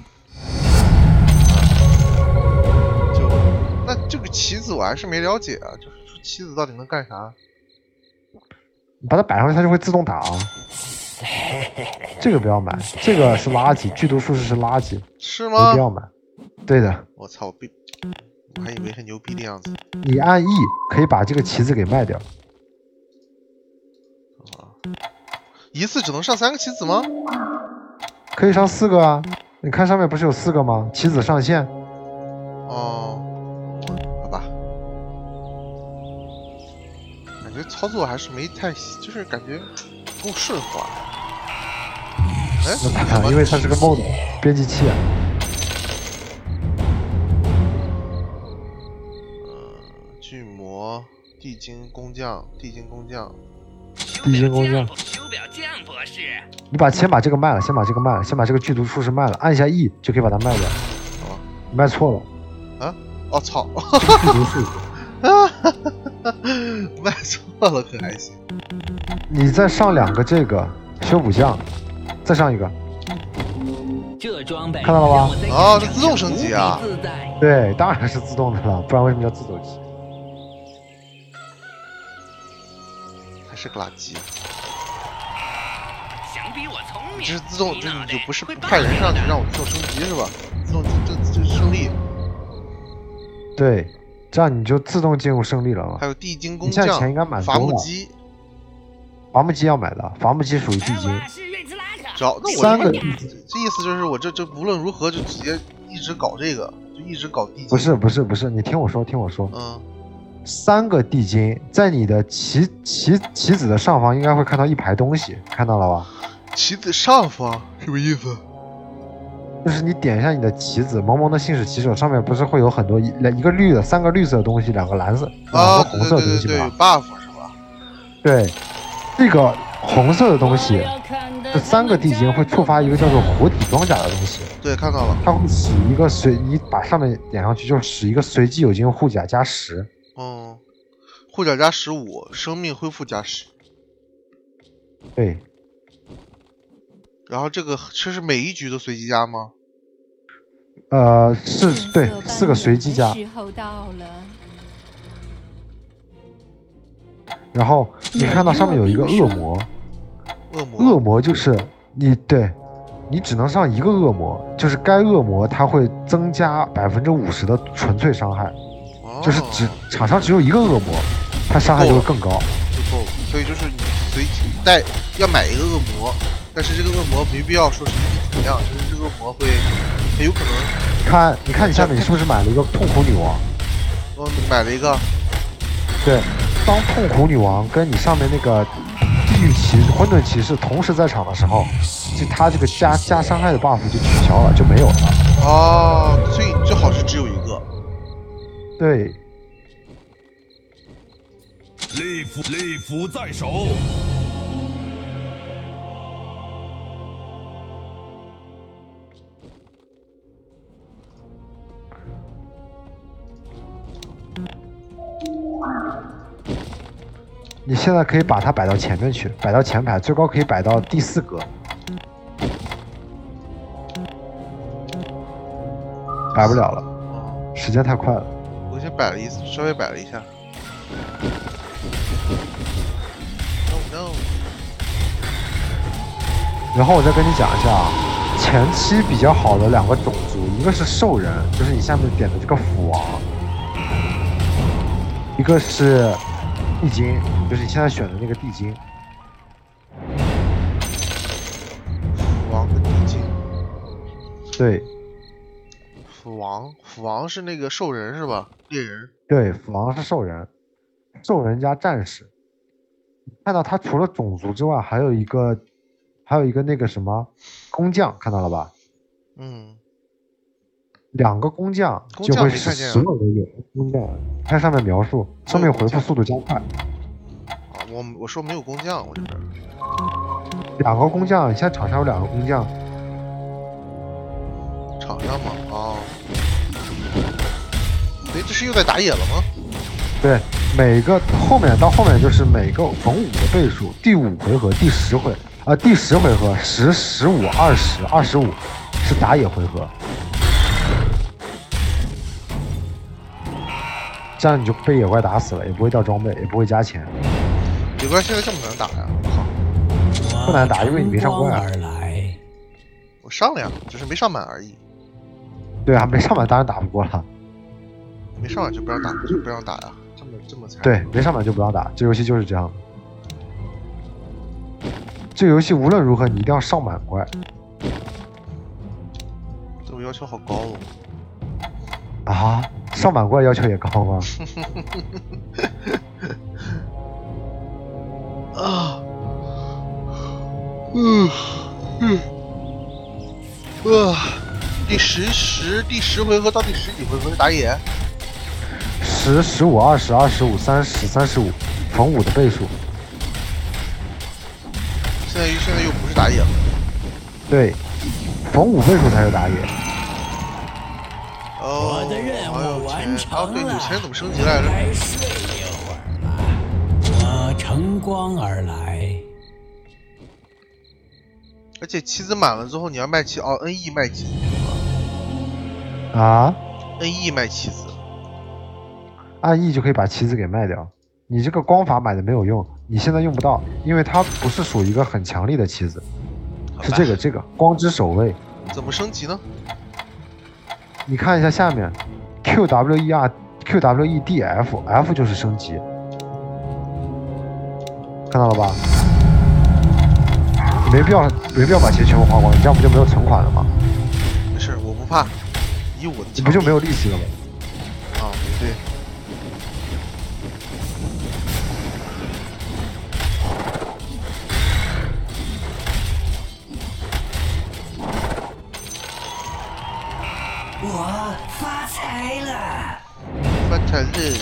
S2: 就那这个棋子我还是没了解啊，就是说棋子到底能干啥？
S1: 你把它摆上去，它就会自动打啊。这个不要买，这个是垃圾，剧毒术士是垃圾，
S2: 是吗？
S1: 没必要买。对的。
S2: 我操，我被我还以为很牛逼的样子。
S1: 你按 E 可以把这个棋子给卖掉。
S2: 啊，一次只能上三个棋子吗？
S1: 可以上四个啊！你看上面不是有四个吗？棋子上限。
S2: 哦，好吧。感觉操作还是没太，就是感觉不够顺滑。哎，
S1: 因为它是个 mod 编辑器啊。
S2: 呃，巨魔、地精工匠、地精工匠、
S1: 地精工匠。
S3: 修表匠博士，
S1: 你把先把这个卖了，先把这个卖了，先把这个剧毒术士卖了，按一下 E 就可以把它卖掉。
S2: 好吧，
S1: 你卖错
S2: 了。啊？哦操！
S1: 剧毒术士。
S2: 卖错了可还行。
S1: 你再上两个这个修补匠，再上一个。
S3: 这装备
S1: 看到了吧？
S2: 哦，这自动升级啊！
S1: 对，当然是自动的了，不然为什么叫自走棋？
S2: 还是个垃圾。
S3: 想比我聪明？
S2: 这是自动，这你就不是不派人上去让我自动升级是吧？自动这这胜利。
S1: 对，这样你就自动进入胜利了嘛。
S2: 还有地精工匠，
S1: 你现在钱应该满
S2: 伐木机。
S1: 伐木机要买的，伐木机属于地精。
S2: 只要那我
S1: 三个，
S2: 这意思就是我这这无论如何就直接一直搞这个，就一直搞地精。
S1: 不是不是不是，你听我说听我说。
S2: 嗯。
S1: 三个地精在你的棋棋棋子的上方应该会看到一排东西，看到了吧？
S2: 棋子上方什么意思？
S1: 就是你点一下你的棋子，萌萌的信使棋手上面不是会有很多一一个绿的，三个绿色的东西，两个蓝色，两个红色的东西吗？
S2: 对对对对 ，buff 是吧？
S1: 对，这个红色的东西，这三个地精会触发一个叫做活体装甲的东西。
S2: 对，看到了。
S1: 它会使一个随你把上面点上去，就使一个随机有金护甲加十。
S2: 嗯，护甲加十五，生命恢复加十。
S1: 对。
S2: 然后这个这是每一局都随机加吗？
S1: 呃，是对，四个随机加。然后你看到上面有一个恶魔，
S2: 恶魔，
S1: 恶魔就是你对，你只能上一个恶魔，就是该恶魔它会增加百分之五十的纯粹伤害，
S2: 哦、
S1: 就是只场上只有一个恶魔，它伤害就会更高，
S2: 就够了。所以就是你随机带要买一个恶魔，但是这个恶魔没必要说是怎么样，就是这个恶魔会，它有可能。
S1: 看，你看你下面你是不是买了一个痛苦女王？
S2: 嗯，买了一个。
S1: 对。当痛苦女王跟你上面那个地狱骑士、混沌骑士同时在场的时候，就他这个加加伤害的 buff 就取消了，就没有了。
S2: 哦，所以最好是只有一个。
S1: 对。
S4: 利斧利斧在手。
S1: 你现在可以把它摆到前面去，摆到前排，最高可以摆到第四格。摆不了了，时间太快了。
S2: 我先摆了一次，稍微摆了一下。No no。
S1: 然后我再跟你讲一下啊，前期比较好的两个种族，一个是兽人，就是你下面点的这个斧王，一个是地精，就是你现在选的那个地精。
S2: 斧王跟地精。对。斧王，斧王是那个兽人是吧？猎人。
S1: 对，斧王是兽人，兽人加战士。看到他除了种族之外，还有一个，还有一个那个什么工匠，看到了吧？
S2: 嗯。
S1: 两个工匠就会使所有的有工匠，看上面描述，上面回复速度加快。
S2: 啊，我我说没有工匠，我这边。
S1: 两个工匠，现在场上有两个工匠。
S2: 场上吗？哦。哎，这是又在打野了吗？
S1: 对，每个后面到后面就是每个逢五的倍数，第五回合、第十回啊、呃，第十回合十、十五、二十、二十五是打野回合。这样你就被野怪打死了，也不会掉装备，也不会加钱。
S2: 野怪现在这么难打呀？我
S1: 靠！不难打，因为你没上关啊。
S2: 我上了呀，只是没上满而已。
S1: 对啊，没上满当然打不过了。
S2: 没上满就不让打，就不让打呀，这么这么残忍。
S1: 对，没上满就不让打，这游戏就是这样的。这游戏无论如何你一定要上满怪。
S2: 这我要求好高哦。
S1: 啊？上满怪要求也高吗？
S2: 啊，嗯嗯，啊，第十十第十回合到第十几回合是打野？
S1: 十、十五、二十、二十五、三十、三十五，逢五的倍数。
S2: 现在现在又不是打野了。
S1: 对，逢五倍数才是打野。
S2: 哦，我的任务完成了。哦，对，有钱人怎么升级来着？
S5: 该睡一会儿了。我乘光而来。
S2: 而且棋子满了之后，你要卖棋哦 ，N E 卖棋子
S1: 啊
S2: ？N E 卖棋子，
S1: 按 E 就可以把棋子给卖掉。你这个光法买的没有用，你现在用不到，因为它不是属于一个很强力的棋子，是这个这个光之守卫。
S2: 怎么升级呢？
S1: 你看一下下面 ，Q W E R Q W E D F F 就是升级，看到了吧？你没必要没必要把钱全部花光，你这样不就没有存款了吗？
S2: 没事，我不怕，以我的
S1: 你不就没有利息了吗？
S2: 啊，对。
S5: 我发财了！
S2: 发财了！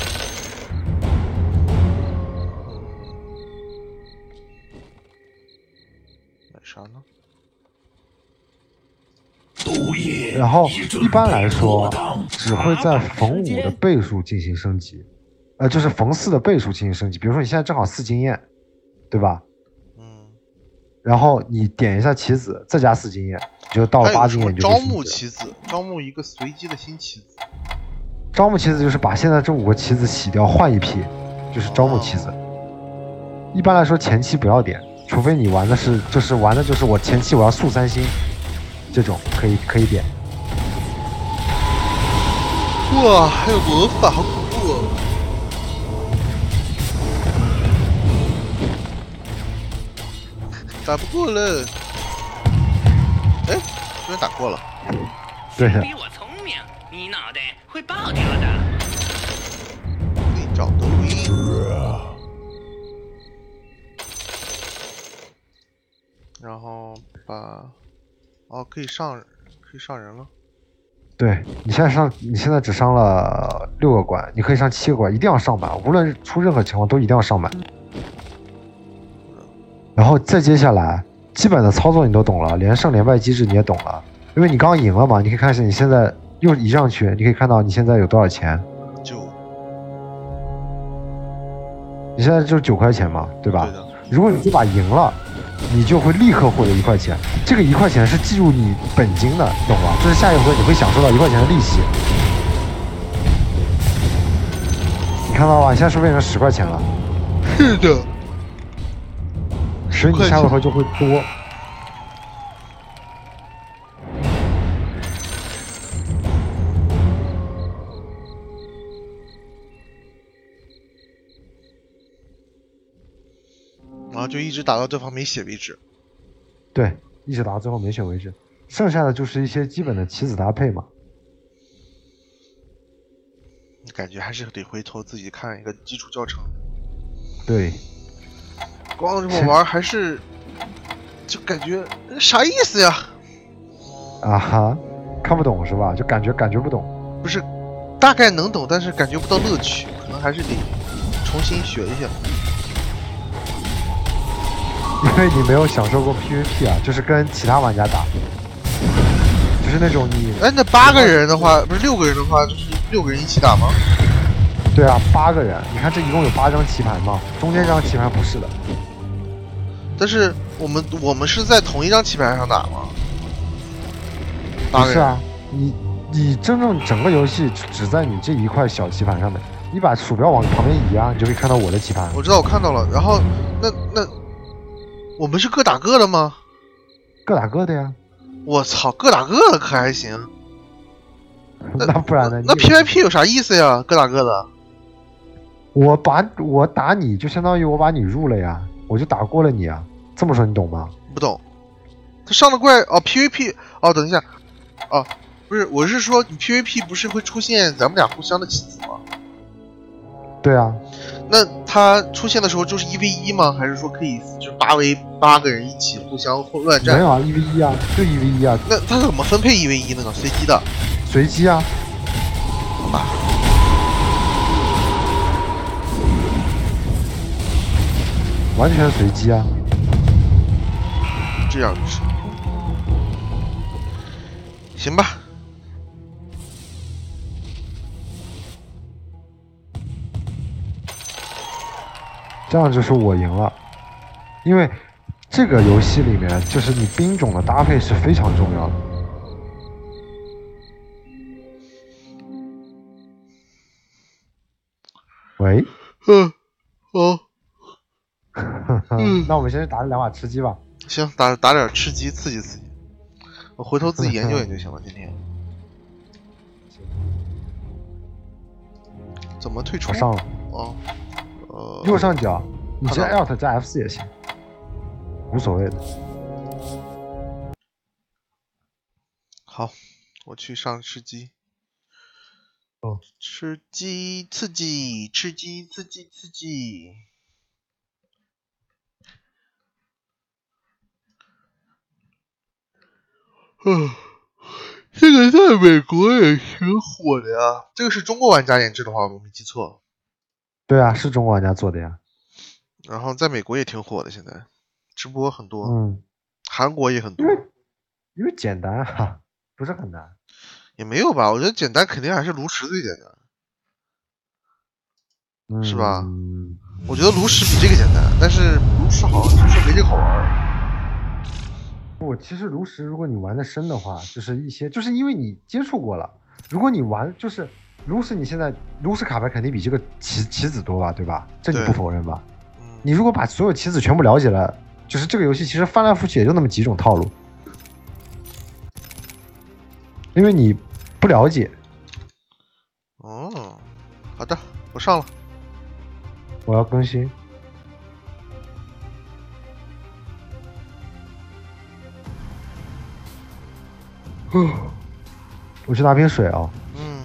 S1: 然后一般来说只会在逢五的倍数进行升级，呃，就是逢四的倍数进行升级。比如说你现在正好四经验，对吧？
S2: 嗯。
S1: 然后你点一下棋子，再加四经验，你就到了八经验就
S2: 招募棋子，招募一个随机的新棋子。
S1: 招募棋子就是把现在这五个棋子洗掉，换一批，就是招募棋子。哦、一般来说前期不要点，除非你玩的是就是玩的就是我前期我要速三星，这种可以可以点。
S2: 哇，还有魔法，好恐怖哦！打不过了。哎，居然打过了。
S1: 对的。
S3: 比我聪明，你脑袋会爆掉的。
S2: 对照都赢。然后把，哦，可以上，可以上人了。
S1: 对，你现在上，你现在只上了六个关，你可以上七个关，一定要上满，无论出任何情况都一定要上满。然后再接下来，基本的操作你都懂了，连胜连败机制你也懂了，因为你刚刚赢了嘛，你可以看一下你现在又移上去，你可以看到你现在有多少钱。
S2: 九。
S1: 你现在就是九块钱嘛，对吧？
S2: 对的。
S1: 如果你这把赢了，你就会立刻获得一块钱，这个一块钱是计入你本金的，懂吗？就是下一回你会享受到一块钱的利息。你看到吧？你现在是变成十块钱了。
S2: 是的。
S1: 所以你下回合就会多。
S2: 然后就一直打到对方没血为止。
S1: 对，一直打到最后没血为止。剩下的就是一些基本的棋子搭配嘛。
S2: 感觉还是得回头自己看一个基础教程。
S1: 对。
S2: 光这么玩还是，就感觉啥意思呀？
S1: 啊哈，看不懂是吧？就感觉感觉不懂。
S2: 不是，大概能懂，但是感觉不到乐趣，可能还是得重新学一下。
S1: 因为你没有享受过 P V P 啊，就是跟其他玩家打，就是那种你……
S2: 哎，那八个人的话，不是六个人的话，就是六个人一起打吗？
S1: 对啊，八个人，你看这一共有八张棋盘嘛，中间这张棋盘不是的。
S2: 但是我们我们是在同一张棋盘上打吗？
S1: 不是啊，你你真正整个游戏只在你这一块小棋盘上面，你把鼠标往旁边移啊，你就可以看到我的棋盘。
S2: 我知道，我看到了。然后那那我们是各打各的吗？
S1: 各打各的呀。
S2: 我操，各打各的可还行？
S1: 那不然呢？
S2: 那 P V P 有啥意思呀？各打各的。
S1: 我把我打你就相当于我把你入了呀，我就打过了你啊。这么说你懂吗？
S2: 不懂。他上的怪哦 ，P V P 哦，等一下，哦，不是，我是说你 P V P 不是会出现咱们俩互相的棋子吗？
S1: 对啊。
S2: 那他出现的时候就是一 v 一吗？还是说可以就是八 v 八个人一起互相乱战？
S1: 没有啊，一 v 一啊，就一 v 一啊。
S2: 那他怎么分配一 v 一那个随机的？
S1: 随机啊。
S2: 好吧。
S1: 完全随机啊。
S2: 这样是。行吧。
S1: 这样就是我赢了，因为这个游戏里面就是你兵种的搭配是非常重要的。喂，
S2: 嗯，哦，
S1: 那我们先去打这两把吃鸡吧。
S2: 行，打打点吃鸡刺激刺激，我回头自己研究研究行了。今天怎么退出？
S1: 我上了。
S2: 哦。呃，
S1: 右上角，你直接 Alt 加 F 四也行，无所谓的。
S2: 好，我去上吃鸡。
S1: 哦，
S2: 吃鸡刺激，吃鸡刺激刺激。嗯，这个在美国也挺火的呀。这个是中国玩家研制的话，我没记错。
S1: 对啊，是中国玩家做的呀。
S2: 然后在美国也挺火的，现在直播很多，
S1: 嗯，
S2: 韩国也很多。
S1: 因为因为简单哈、啊。 不是很难。
S2: 也没有吧，我觉得简单肯定还是炉石最简单，
S1: 嗯、
S2: 是吧？我觉得炉石比这个简单，但是炉石好像就是没这个好玩。
S1: 不，其实炉石如果你玩的深的话，就是一些，就是因为你接触过了。如果你玩就是炉石，你现在炉石卡牌肯定比这个棋棋子多吧，对吧？这你不否认吧？
S2: 嗯、
S1: 你如果把所有棋子全部了解了，就是这个游戏其实翻来覆去也就那么几种套路，因为你不了解。
S2: 哦，好的，我上了。
S1: 我要更新。我去拿瓶水啊。
S2: 嗯。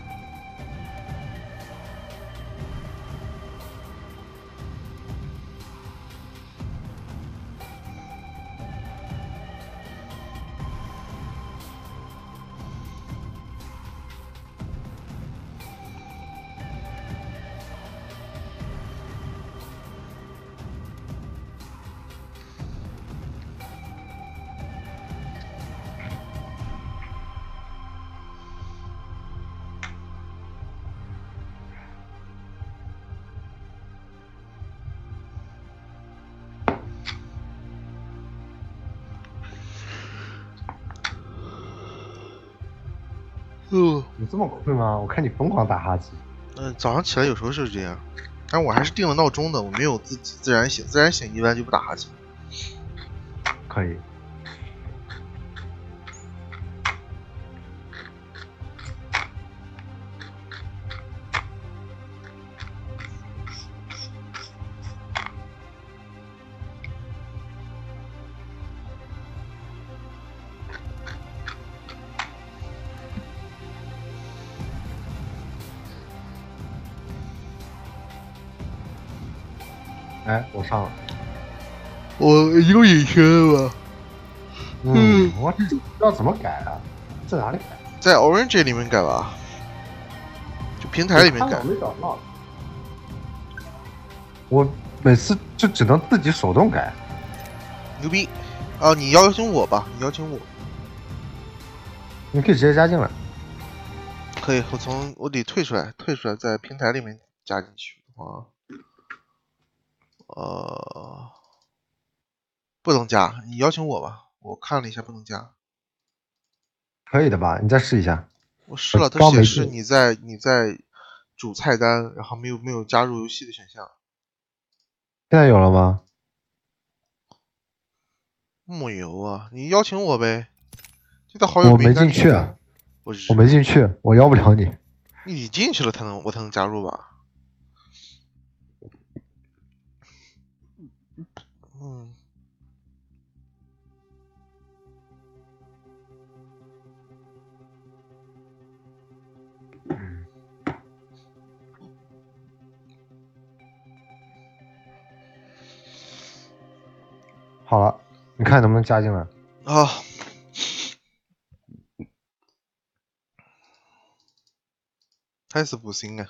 S2: 哦，
S1: 你这么困吗？我看你疯狂打哈欠。
S2: 嗯，早上起来有时候就是这样，但我还是定了闹钟的，我没有自己自然醒，自然醒一般就不打哈欠。
S1: 可以。哎，我上了。
S2: 我已经有隐身了吧？
S1: 嗯，我这不知道怎么改啊？在哪里改？
S2: 在 Orange 里面改吧，就平台里面改。
S1: 我没找到。我每次就只能自己手动改。
S2: 牛逼！啊，你邀请我吧，你邀请我。
S1: 你可以直接加进来。
S2: 可以，我从我得退出来，退出来，在平台里面加进去啊。呃，不能加，你邀请我吧。我看了一下，不能加。
S1: 可以的吧？你再试一下。
S2: 我试了，它显示你在你在主菜单，然后没有没有加入游戏的选项。
S1: 现在有了吗？
S2: 没有啊，你邀请我呗。这个好友
S1: 我没进去啊。
S2: 我
S1: 我没进去，我邀不了你。
S2: 你进去了才能我才能加入吧？嗯。
S1: 好了，你看能不能加进来？
S2: 啊。还是不行啊！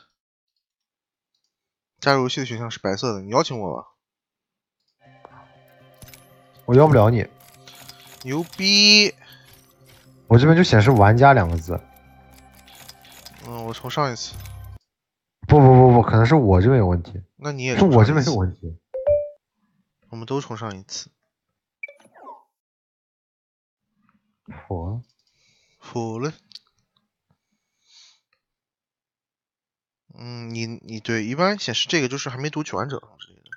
S2: 加入游戏的选项是白色的，你邀请我吧。
S1: 我邀不了你。
S2: 牛逼！
S1: 我这边就显示玩家两个字。
S2: 嗯，我重上一次。
S1: 不不不不，可能是我这边有问题。
S2: 那你也
S1: 是我这边有问题。
S2: 我们都重上一次。
S1: 服
S2: 服了。嗯，你你对，一般显示这个就是还没读取完整之类的。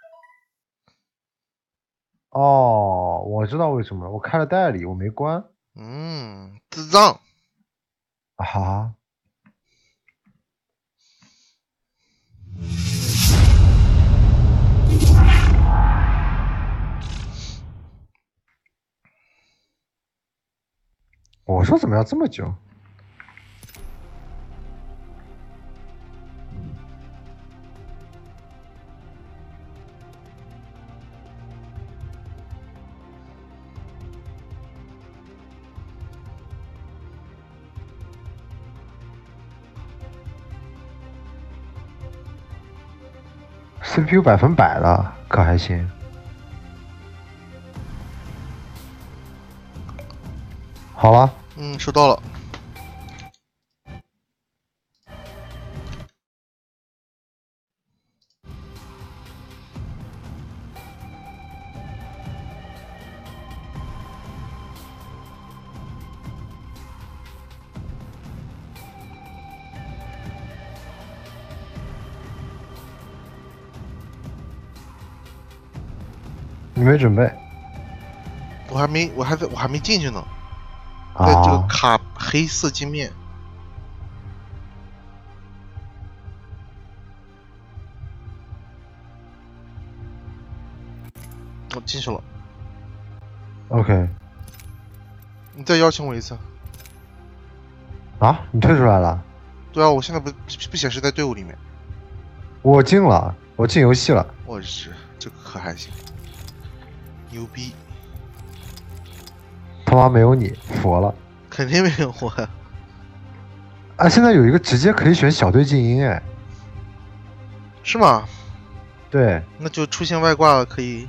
S1: 哦，我知道为什么了，我开了代理，我没关。
S2: 嗯，智障。
S1: 啊。我说怎么要这么久？C P U 百分百了，可还行。好了。
S2: 嗯，收到了。
S1: 你没准备？
S2: 我还没，我还在，我还没进去呢。
S1: 啊，
S2: 在这个卡黑色界面。我进去了。
S1: OK。
S2: 你再邀请我一次。
S1: 啊，你退出来了？
S2: 对啊，我现在不不显示在队伍里面。
S1: 我进了，我进游戏了。
S2: 我日，这个可还行，牛逼！
S1: 他妈没有你，服了。
S2: 肯定没有我呀。
S1: 啊，现在有一个直接可以选小队静音，哎，
S2: 是吗？
S1: 对，
S2: 那就出现外挂了，可以。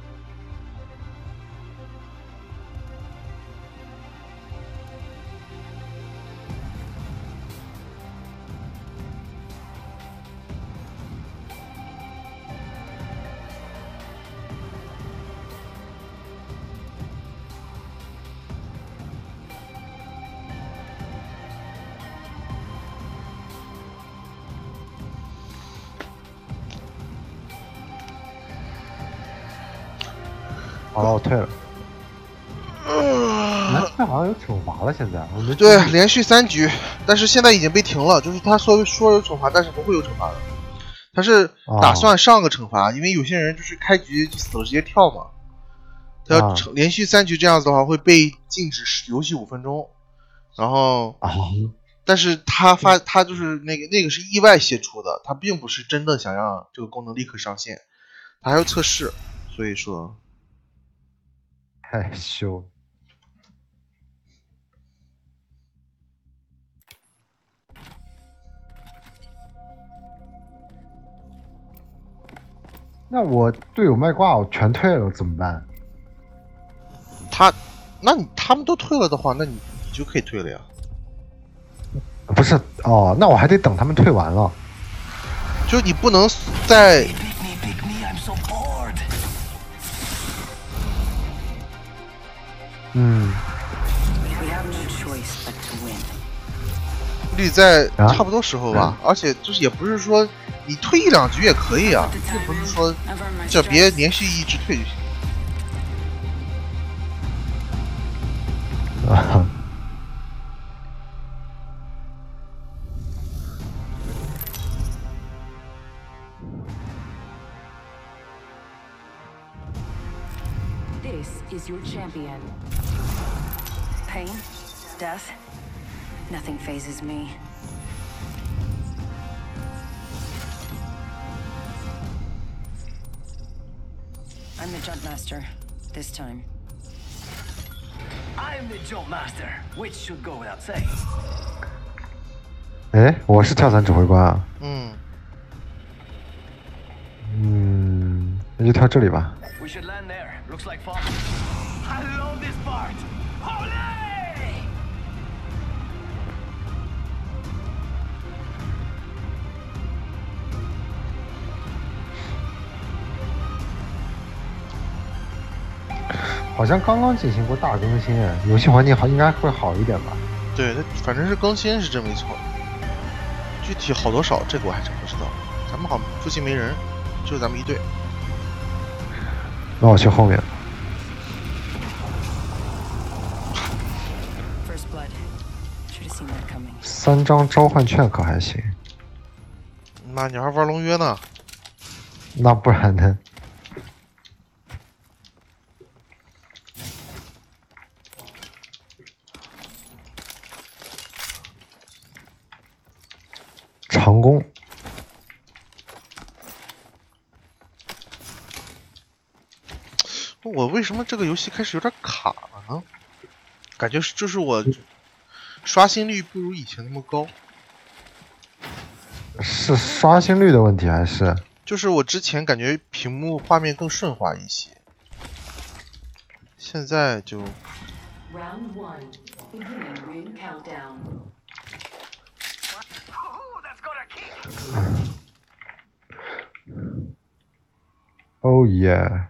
S1: 好了，我退了。蓝雀好像有惩罚了，现在我没
S2: 对，连续三局，但是现在已经被停了。就是他说说有惩罚，但是不会有惩罚的。他是打算上个惩罚，哦、因为有些人就是开局就死了直接跳嘛。他要连续三局这样子的话，会被禁止游戏五分钟。然后，
S1: 啊、
S2: 但是他发他就是那个那个是意外泄出的，他并不是真的想让这个功能立刻上线，他还要测试，所以说。
S1: 害羞。那我队友卖挂，我全退了，怎么办？
S2: 他，那你他们都退了的话，那你你就可以退了呀。
S1: 不是哦，那我还得等他们退完了。
S2: 就你不能在。
S1: 嗯，
S2: 率在差不多时候吧，啊、而且就是也不是说你退一两局也可以啊，并不是说这别连续一直退就行。
S1: 啊。
S6: This is your champion. Pain, death, nothing phases me. I'm the jump master this time.
S5: I'm the jump master, which should go without saying.
S1: 哎，我是跳伞指挥官啊。
S2: 嗯。
S1: 嗯，那就跳这里吧。
S5: We should land there. Looks like fun. I love this part. Holy!
S1: 好像刚刚进行过大更新，游戏环境好应该会好一点吧？
S2: 对，它反正是更新是真没错。具体好多少，这个我还真不知道。咱们好像附近没人，就咱们一队。
S1: 那我去后面。三张召唤券可还行？
S2: 妈，你还玩龙约呢？
S1: 那不然呢？长弓。
S2: 我为什么这个游戏开始有点卡了呢？感觉是就是我刷新率不如以前那么高。
S1: 是刷新率的问题还是？
S2: 就是我之前感觉屏幕画面更顺滑一些，现在就
S1: Oh yeah！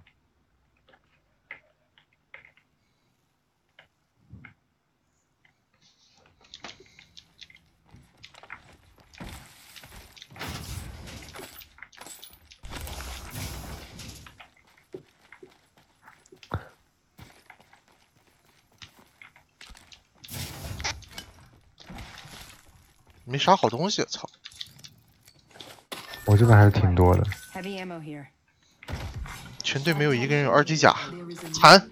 S2: 没啥好东西，操！
S1: 我这边还是挺多的。
S6: Heavy ammo here.
S2: 全队没有一个人有二级甲，惨！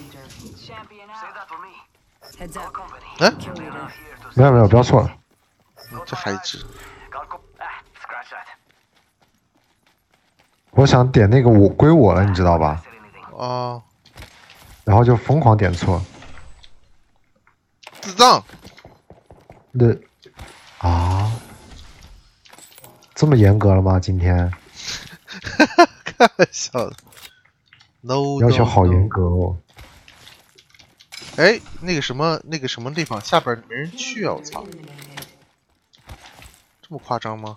S6: Heads up.
S2: 哎，
S6: Kill leader.
S1: 没有没有，不要错了。
S2: 嗯这还一只，
S1: 我想点那个我归我了，你知道吧？
S2: 啊，
S1: 然后就疯狂点错。
S2: 智障！
S1: 那啊，这么严格了吗？今天
S2: 开玩笑的。No，
S1: 要求好
S2: no,
S1: 严
S2: no
S1: 格哦。
S2: 哎，那个什么，那个什么地方下边没人去啊！我操，这么夸张吗？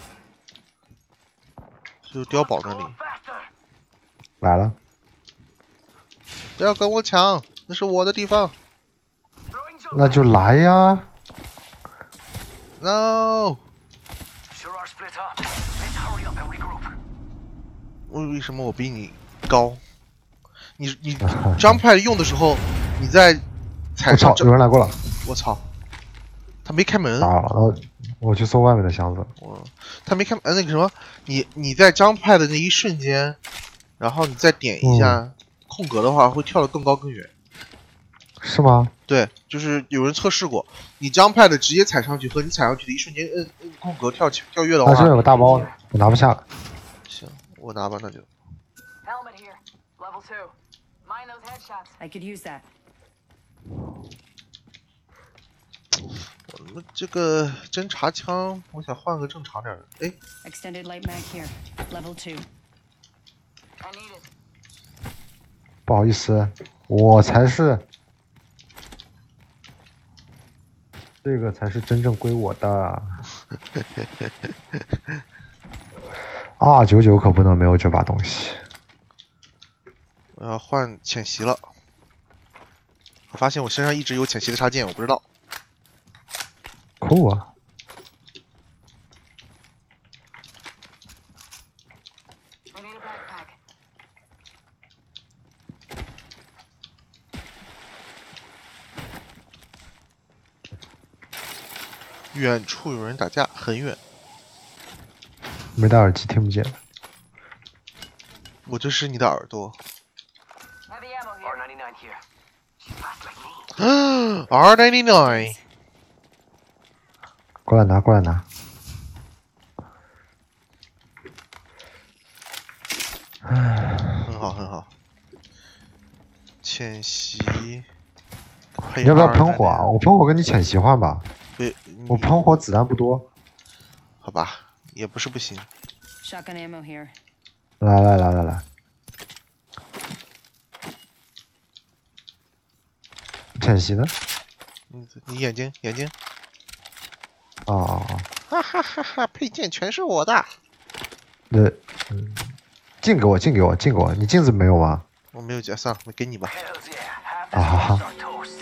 S2: 就碉堡那里，
S1: 来了，
S2: 不要跟我抢，那是我的地方。
S1: 那就来呀！
S2: No， 为为什么我比你高？你你 jump pad 用的时候，你在踩
S1: 我操
S2: 上，
S1: 有人来过了！
S2: 我操，他没开门。
S1: 啊，我我去搜外面的箱子。
S2: 我他没开门，呃那个什么，你你在 jump pad 的那一瞬间，然后你再点一下、
S1: 嗯、
S2: 空格的话，会跳得更高更远。
S1: 是吗？
S2: 对，就是有人测试过，你 jump pad 直接踩上去和你踩上去的一瞬间，摁摁空格跳起跳跃的话，
S1: 啊，这有个大包，我拿不下了。
S2: 行，我拿吧，那就。
S7: Helmet here. Level two. Mind those headshots.
S6: I could use that.
S2: 我们这个侦察枪，我想换个正常点的。哎，
S6: Extended light mag here. Level two.
S7: I need it.
S1: 不好意思，我才是，这个才是真正归我的。二九九可不能没有这把东西。
S2: 我要换潜袭了。我发现我身上一直有潜袭的插件，我不知道。
S1: 酷啊！
S7: I need a backpack.
S2: 远处有人打架，很远。
S1: 没戴耳机听不见。
S2: 我就是你的耳朵。
S7: Heavy ammo here. R ninety-nine here.
S2: R ninety-nine，
S1: 过来拿，过来拿。
S2: 很好很好。潜袭。
S1: 你要不要喷火啊？我喷火跟你潜袭换吧。
S2: 对，
S1: 我喷火子弹不多。
S2: 好吧，也不是不行。
S6: Shotgun ammo here.
S1: 来来来来来。潜袭呢？
S2: 你你眼睛眼睛。
S1: 哦哦哦。
S2: 哈哈哈哈！配件全是我的。
S1: 那嗯，镜给我，镜给我，镜给我。你镜子没有吗？
S2: 我没有夹，算了，我给你吧。
S1: 啊哈哈。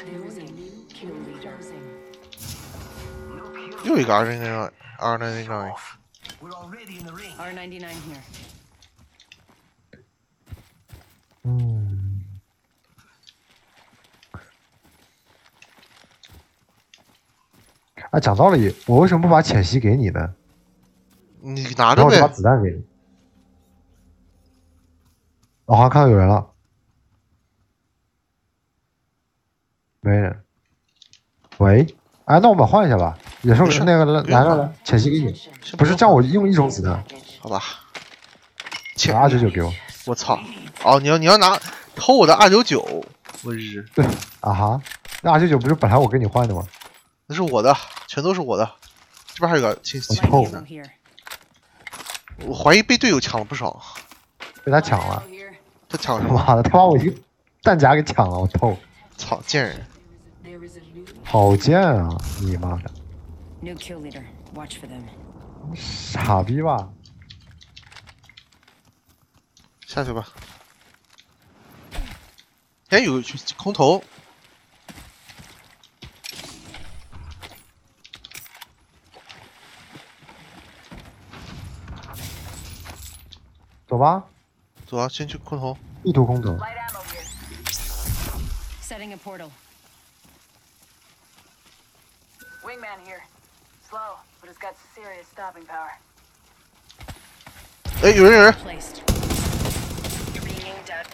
S2: 又一个 R ninety-nine R ninety-nine。
S6: R ninety-nine here.
S1: 嗯。啊，讲道理，我为什么不把潜袭给你呢？
S2: 你拿着呗。
S1: 然后我就把子弹给你。我好像看到有人了。没人。喂，哎，那我们换一下吧。野兽那个来来来，潜袭给你。不是，这样我用一种子弹。
S2: 好吧。
S1: 潜二九九给我。
S2: 我操！哦，你要你要拿偷我的二九九，我日。
S1: 对啊哈，那二九九不是本来我跟你换的吗？
S2: 那是我的，全都是我的。这边还有个清洗
S1: 透
S6: 呢。
S2: 我怀疑被队友抢了不少。
S1: 被他抢了。
S2: 他抢了什么？
S1: 妈的，他把我一个弹夹给抢了，我透。
S2: 操，贱人！
S1: 好贱啊！你妈的，
S6: New kill leader. Watch for them.
S1: 傻逼吧？
S2: 下去吧。哎，有个空投。
S1: 走吧，
S2: 走啊，先去空投。
S1: 地图空投。
S7: Light ammo here.
S6: Setting a portal.
S7: Wingman here. Slow, but it's got serious stopping power.
S2: 哎，有人有人！
S6: Placed. Being aimed at.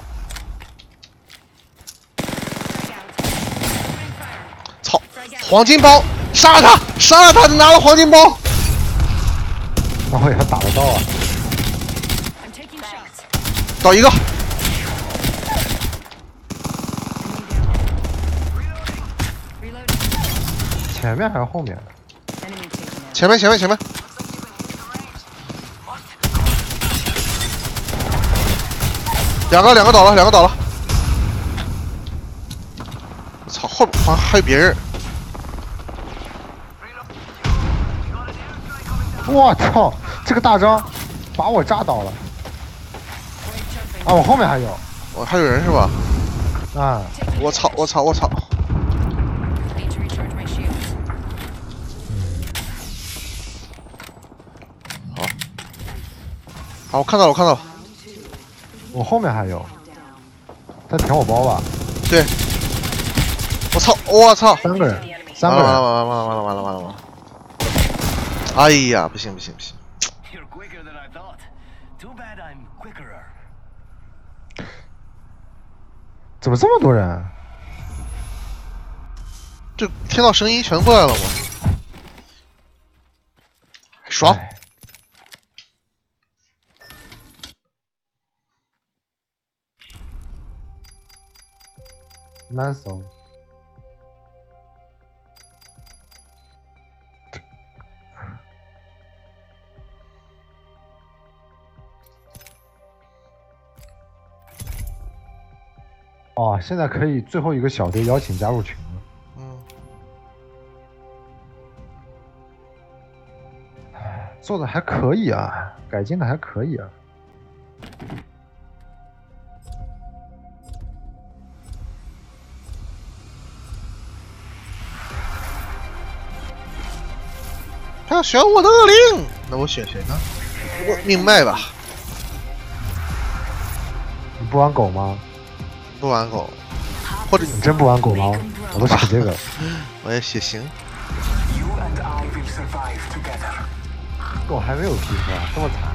S6: Frag out. Opening fire.
S2: 操，黄金包，杀了他，杀了他，拿了黄金包。
S1: 那我也要打得到啊！
S6: I'm taking shots.
S2: 倒一个，
S6: Reloading.
S1: 前面还是后面？
S6: Enemy taken out.
S2: 前面前面前面。两个两个倒了，两个倒了。操，后边好像还有别人。
S1: 我操，这个大招把我炸倒了。啊，我后面还有
S2: 哦，还有人是吧？
S1: 啊！
S2: 我操！我操！我操！
S6: Need to recharge my shields.
S2: 好，我看到了，我看到了。
S1: 我后面还有，在舔我包吧？
S2: 对。我操！我操！
S1: 三个人，三
S2: 完了
S1: 个人。
S2: 完了完了完了完了完了完了！哎呀，不行不行不行！
S5: You're quicker than I thought. Too bad I'm quickerer.
S1: 怎么这么多人啊？
S2: 这听到声音全过来了吗？爽！
S1: 哎难受。哦，现在可以最后一个小队邀请加入群了。
S2: 嗯，
S1: 做的还可以啊，改进的还可以啊。
S2: 他要选我的恶灵，那我选谁呢？我命脉吧，
S1: 你不玩狗吗？
S2: 不玩狗，或者
S1: 你真不玩狗吗？我都选这个。
S2: 我也血型。
S5: You and I will survive together.
S1: 狗还没有皮肤啊，这么惨。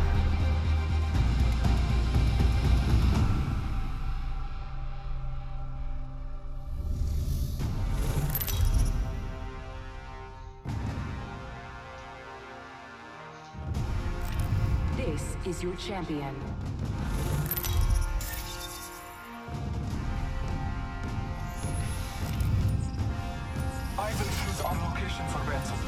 S6: This is your champion.
S5: I will choose our location for ransom.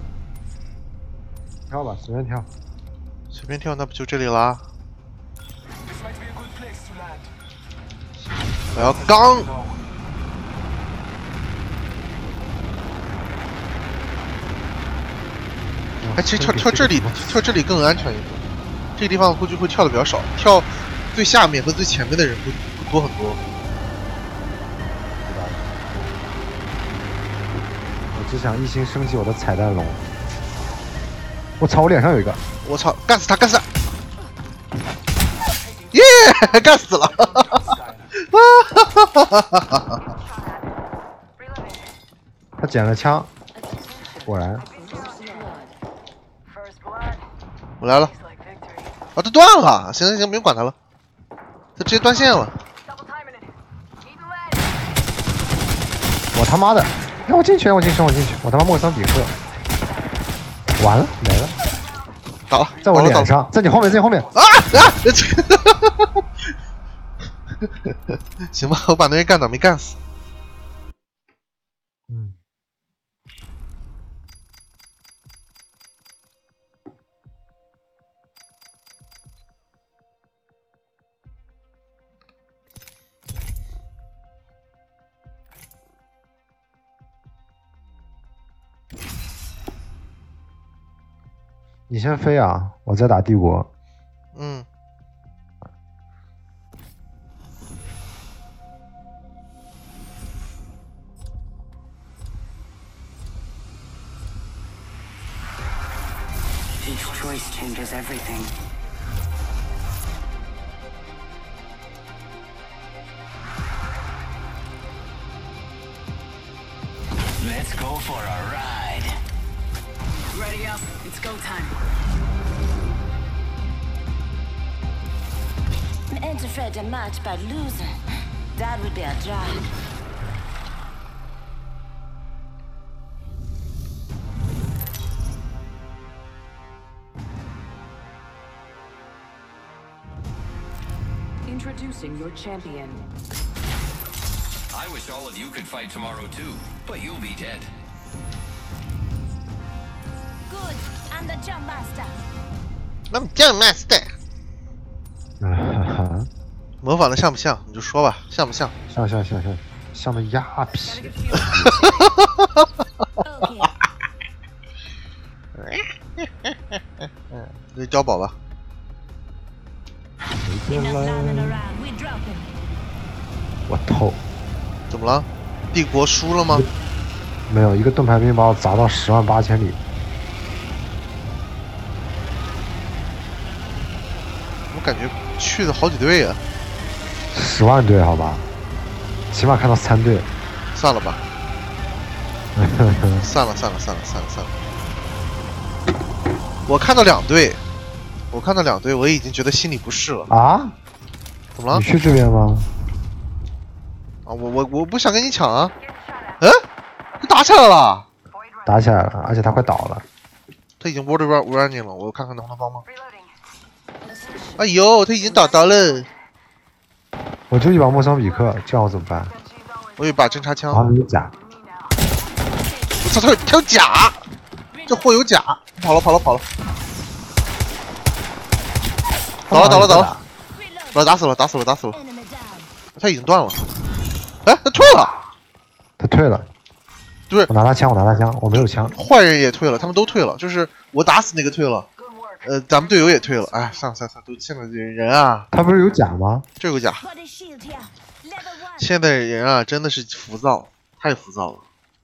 S1: 跳吧，随便跳。
S2: 随便跳，那不就这里啦？
S5: This might be a good place to land.
S2: 我要刚。
S5: No.
S2: 哎，其实跳跳这里，跳这里更安全一点。这个地方估计会跳的比较少，跳最下面和最前面的人会会多很多。
S1: 我只想一心升级我的彩蛋龙。我操，我脸上有一个。
S2: 我操，干死他，干死他！耶，干死了！
S1: 他捡了枪，果然。
S7: First blood.
S2: 我来了，
S7: Tastes like victory.
S2: 啊，他断了，行行行，不用管他了，他直接断线了。
S7: Double timing it. Eating lead.
S1: 我他妈的，让我进去，让我进去，让我进去！我他妈莫桑比克，完了没了，
S2: 倒了，
S1: 在我
S2: 倒了
S1: 脸上，在你后面，在你后面。
S2: 啊啊！行吧，我把那人干倒，没干死。
S1: 嗯。 你先飞啊，我再打帝国。
S2: 嗯。
S6: Each choice changes everything.
S5: Let's go for a ride.
S7: Ready up. It's go time.
S6: I'm ain't afraid to match by losing. That would be a drag.
S7: Introducing your champion.
S4: I wish all of you could fight tomorrow too, but you'll be dead.
S6: Good. I'm the jump master.
S2: I'm jump master。
S1: 啊
S2: 模仿的像不像？你就说吧，像不像？
S1: 像像像像像的鸭皮。
S2: 你交宝吧。
S1: 我透。
S2: 怎么了？帝国输了吗？
S1: 没有，一个盾牌兵把我砸到十万八千里。
S2: 我感觉去了好几队呀。
S1: 十万队好吧，起码看到三队。
S2: 算了吧。算了算了算了算了算了。我看到两队，我看到两队，我已经觉得心里不适了。
S1: 啊？
S2: 怎么了？
S1: 你去这边吗？
S2: 啊，我我我不想跟你抢啊！嗯，打起来了，
S1: 打起来了，而且他快倒了。
S2: 他已经 World Running 了，我看看能不能帮忙。哎呦，他已经打到了。
S1: 我就一把莫桑比克，这样我怎么办？
S2: 我有一把侦察枪。
S1: 啊，有甲。
S2: 我操，他有他有甲，这货有甲，跑了跑了跑了。倒了倒了倒了，把他打死了打死了打死了。他已经断了。哎，他退了。
S1: 他退了。
S2: 对，
S1: 我拿他枪，我拿他枪，我没有枪。
S2: 坏人也退了，他们都退了，就是我打死那个退了，呃，咱们队友也退了。哎，算了算了算了，都现在的人啊，
S1: 他不是有甲吗？
S2: 这有甲。现在人啊，真的是浮躁，太浮躁了，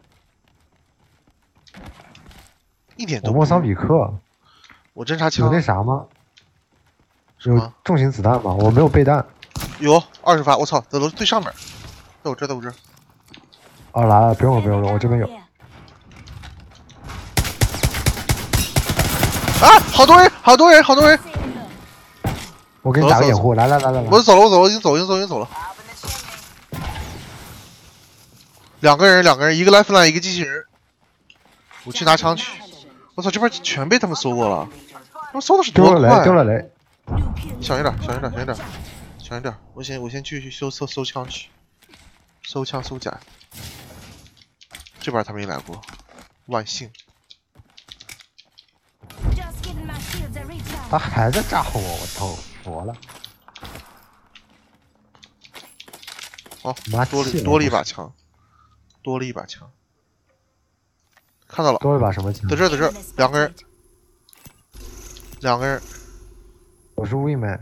S2: 一点都不。
S1: 我莫桑比克，
S2: 我侦察枪
S1: 有那啥吗？有重型子弹吗？我没有备弹。
S2: 有二十发，我操，在楼最上面，在我这，在我这。
S1: 哦，来了，不用了，不用了，我这边有。
S2: 啊，好多人，好多人，好多人！
S1: 我给你打个掩护，来来来来来。
S2: 我走了，我走了，已经走了，已经走了，已经走了。两个人，两个人，一个 lifeline， 一个机器人。我去拿枪去。我操，这边全被他们搜过了。他们搜的是多快？
S1: 丢了雷，丢了雷。
S2: 小心点，小心点，小心点，小心点！我先，我先去去搜搜搜枪去，搜枪搜甲。这边他没来过，万幸。
S1: 他还在炸我，我操，活了。
S2: 哦，多了多了一把枪，多了一把枪，看到了，
S1: 多了一把什么枪？
S2: 在这，在这，两个人，两个人。
S1: 我是 Wingman，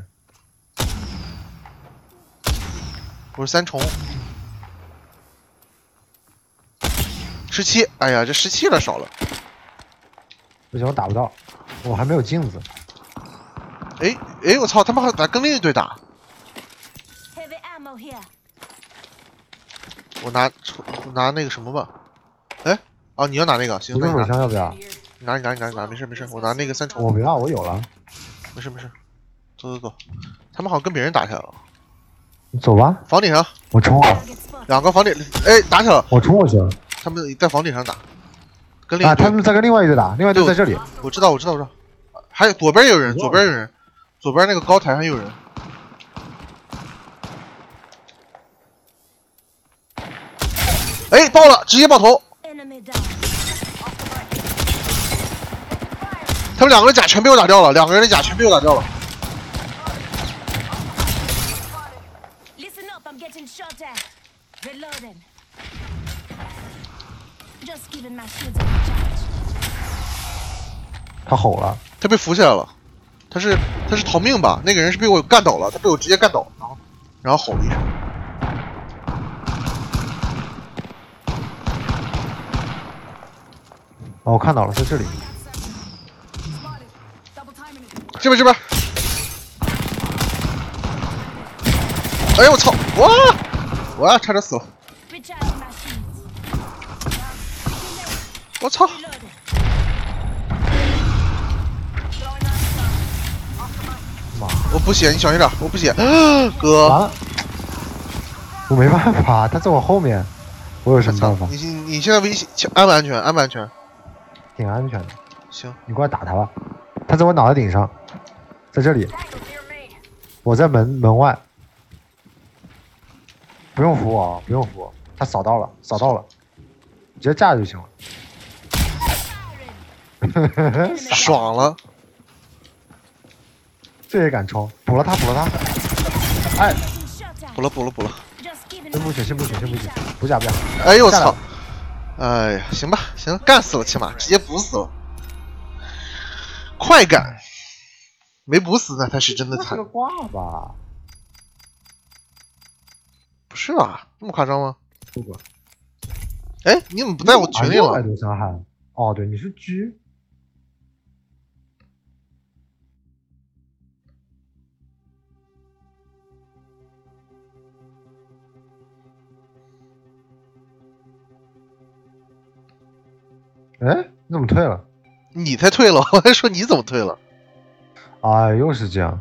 S2: 我是三重，十七，哎呀，这十七有点少了。
S1: 不行，我打不到，我还没有镜子。
S2: 哎哎，我操，他们还打跟另一队打。我拿我拿那个什么吧。哎，哦，你要拿那个，行，那你拿。
S1: 手枪要不要？
S2: 你拿，你拿，你拿，你拿，没事没事，我拿那个三重。
S1: 我不要，我有了。
S2: 没事没事，走走走，他们好像跟别人打起来了。
S1: 你走吧。
S2: 房顶上。
S1: 我冲了。
S2: 两个房顶，哎，打起来了。
S1: 我冲过去了。
S2: 他们在房顶上打。跟另一
S1: 啊，他们在跟另外一队打，另外一队在这里。
S2: 我知道，我知道，我知道。还有左边有人，左边有人，左边那个高台上有人。哎，爆了，直接爆头。他们两个人甲全被我打掉了，两个人的甲全被我打掉了。
S1: 他吼了，
S2: 他被扶起来了，他是他是逃命吧？那个人是被我干倒了，他被我直接干倒，然后然后吼了一声。
S1: 哦，我看到了，在这里。
S2: 这边这边。哎呦我操！哇！哇，差点死了！我操！
S1: 妈！
S2: 我补血，你小心点，我补血。哥，
S1: 完了，我没办法，他在我后面，我有什么办法？
S2: 你你你现在危险安不安全？安不安全？
S1: 挺安全的。
S2: 行，
S1: 你过来打他吧。他在我脑袋顶上，在这里。我在门门外。不用扶我，不用扶我，他扫到了，扫到了，直接炸就行了。
S2: 爽了！
S1: 这也敢冲？补了他，补了他！哎，
S2: 补了，补了，补了。
S1: 先补血，先补血，先补血，补甲不甲？
S2: 哎呦我操！哎呀，行吧，行，干死了，起码直接补死了，快感。没补死那才是真的惨。
S1: 这个挂吧？
S2: 不是吧？那么夸张吗？
S1: 不管。
S2: 哎，你怎么不在我群里了？
S1: 百多伤害。哦，对，你是狙。哎，你怎么退了？
S2: 你才退了，我还说你怎么退了？
S1: 哎，又是这样。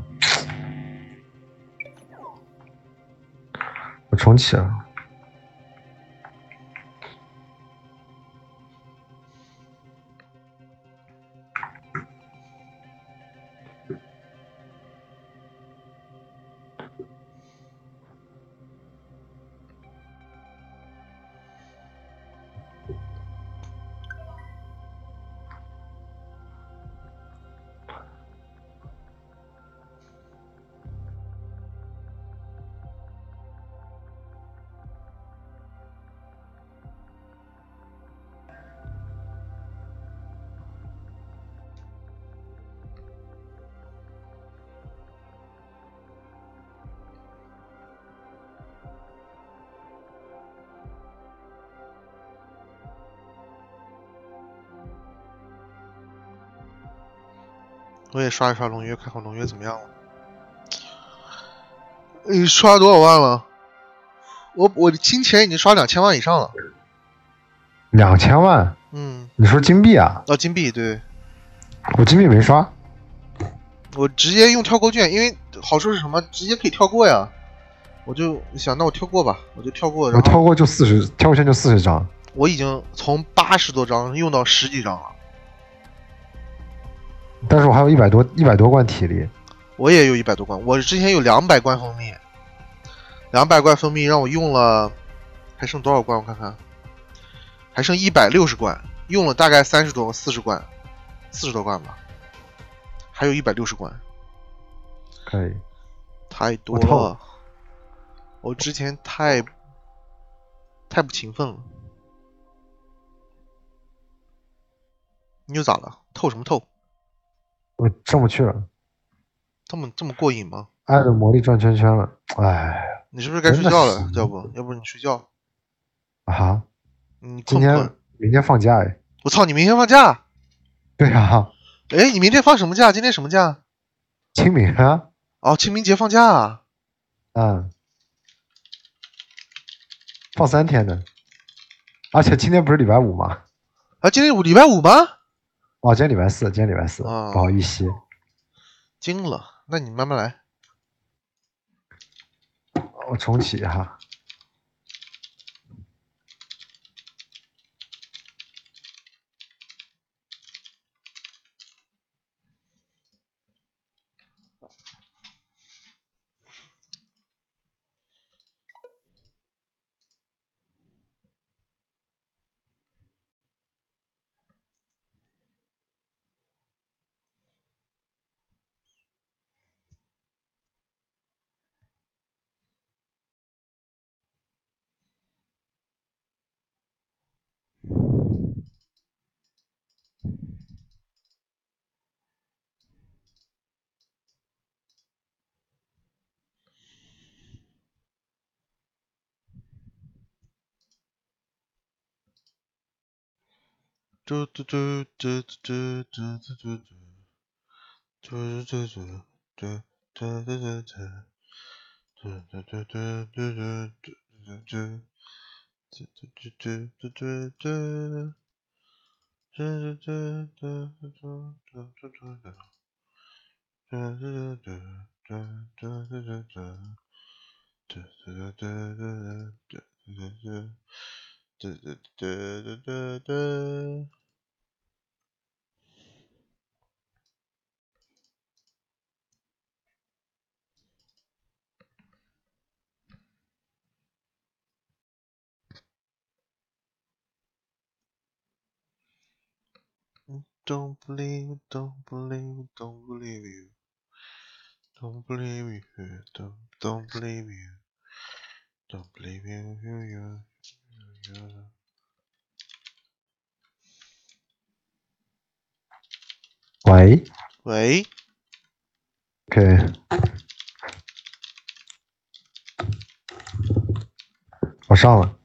S1: 我重启了。
S2: 我也刷一刷龙约，看看龙约怎么样了。你刷多少万了？我我的金钱已经刷两千万以上了。
S1: 两千万？
S2: 嗯。
S1: 你说金币啊？
S2: 哦，金币对。
S1: 我金币没刷。
S2: 我直接用跳过券，因为好处是什么？直接可以跳过呀。我就想，那我跳过吧，我就跳过。然后
S1: 我跳过就四十，跳过券就四十张。
S2: 我已经从八十多张用到十几张了。
S1: 但是我还有一百多一百多罐体力，
S2: 我也有一百多罐，我之前有两百罐蜂蜜，两百罐蜂蜜让我用了，还剩多少罐？我看看，还剩一百六十罐，用了大概三十多四十罐，四十多罐吧，还有一百六十罐，
S1: 可以，
S2: 太多了，我, 我之前太太不勤奋了。你又咋了？透什么透？
S1: 我上不去了，
S2: 这么这么过瘾吗？
S1: 爱的魔力转圈圈了，哎，
S2: 你是不是该睡觉了？要不要不你睡觉
S1: 啊？
S2: 你
S1: 今天明天放假哎！
S2: 我操，你明天放假？
S1: 对啊。
S2: 哎，你明天放什么假？今天什么假？
S1: 清明啊。
S2: 哦，清明节放假啊。
S1: 嗯。放三天的，而且今天不是礼拜五吗？
S2: 啊，今天五礼拜五吗？
S1: 哦，今天礼拜四，今天礼拜四，
S2: 哦、
S1: 不好意思，
S2: 惊了。那你慢慢来。
S1: 我重启哈。
S2: 嘟嘟嘟嘟嘟嘟嘟嘟嘟嘟嘟嘟嘟嘟嘟嘟嘟嘟。嘟嘟嘟嘟嘟嘟嘟嘟嘟嘟嘟嘟嘟嘟嘟嘟。嘟嘟嘟嘟嘟嘟嘟嘟嘟。嘟嘟嘟嘟嘟嘟嘟嘟嘟。嘟嘟嘟嘟嘟嘟嘟嘟。嘟嘟嘟嘟嘟嘟。Don't believe, don't believe, don't believe you. Don't believe you, don't, don't believe you. Don't believe you, you, you, you.
S1: 喂
S2: 喂
S1: ，OK，我上了。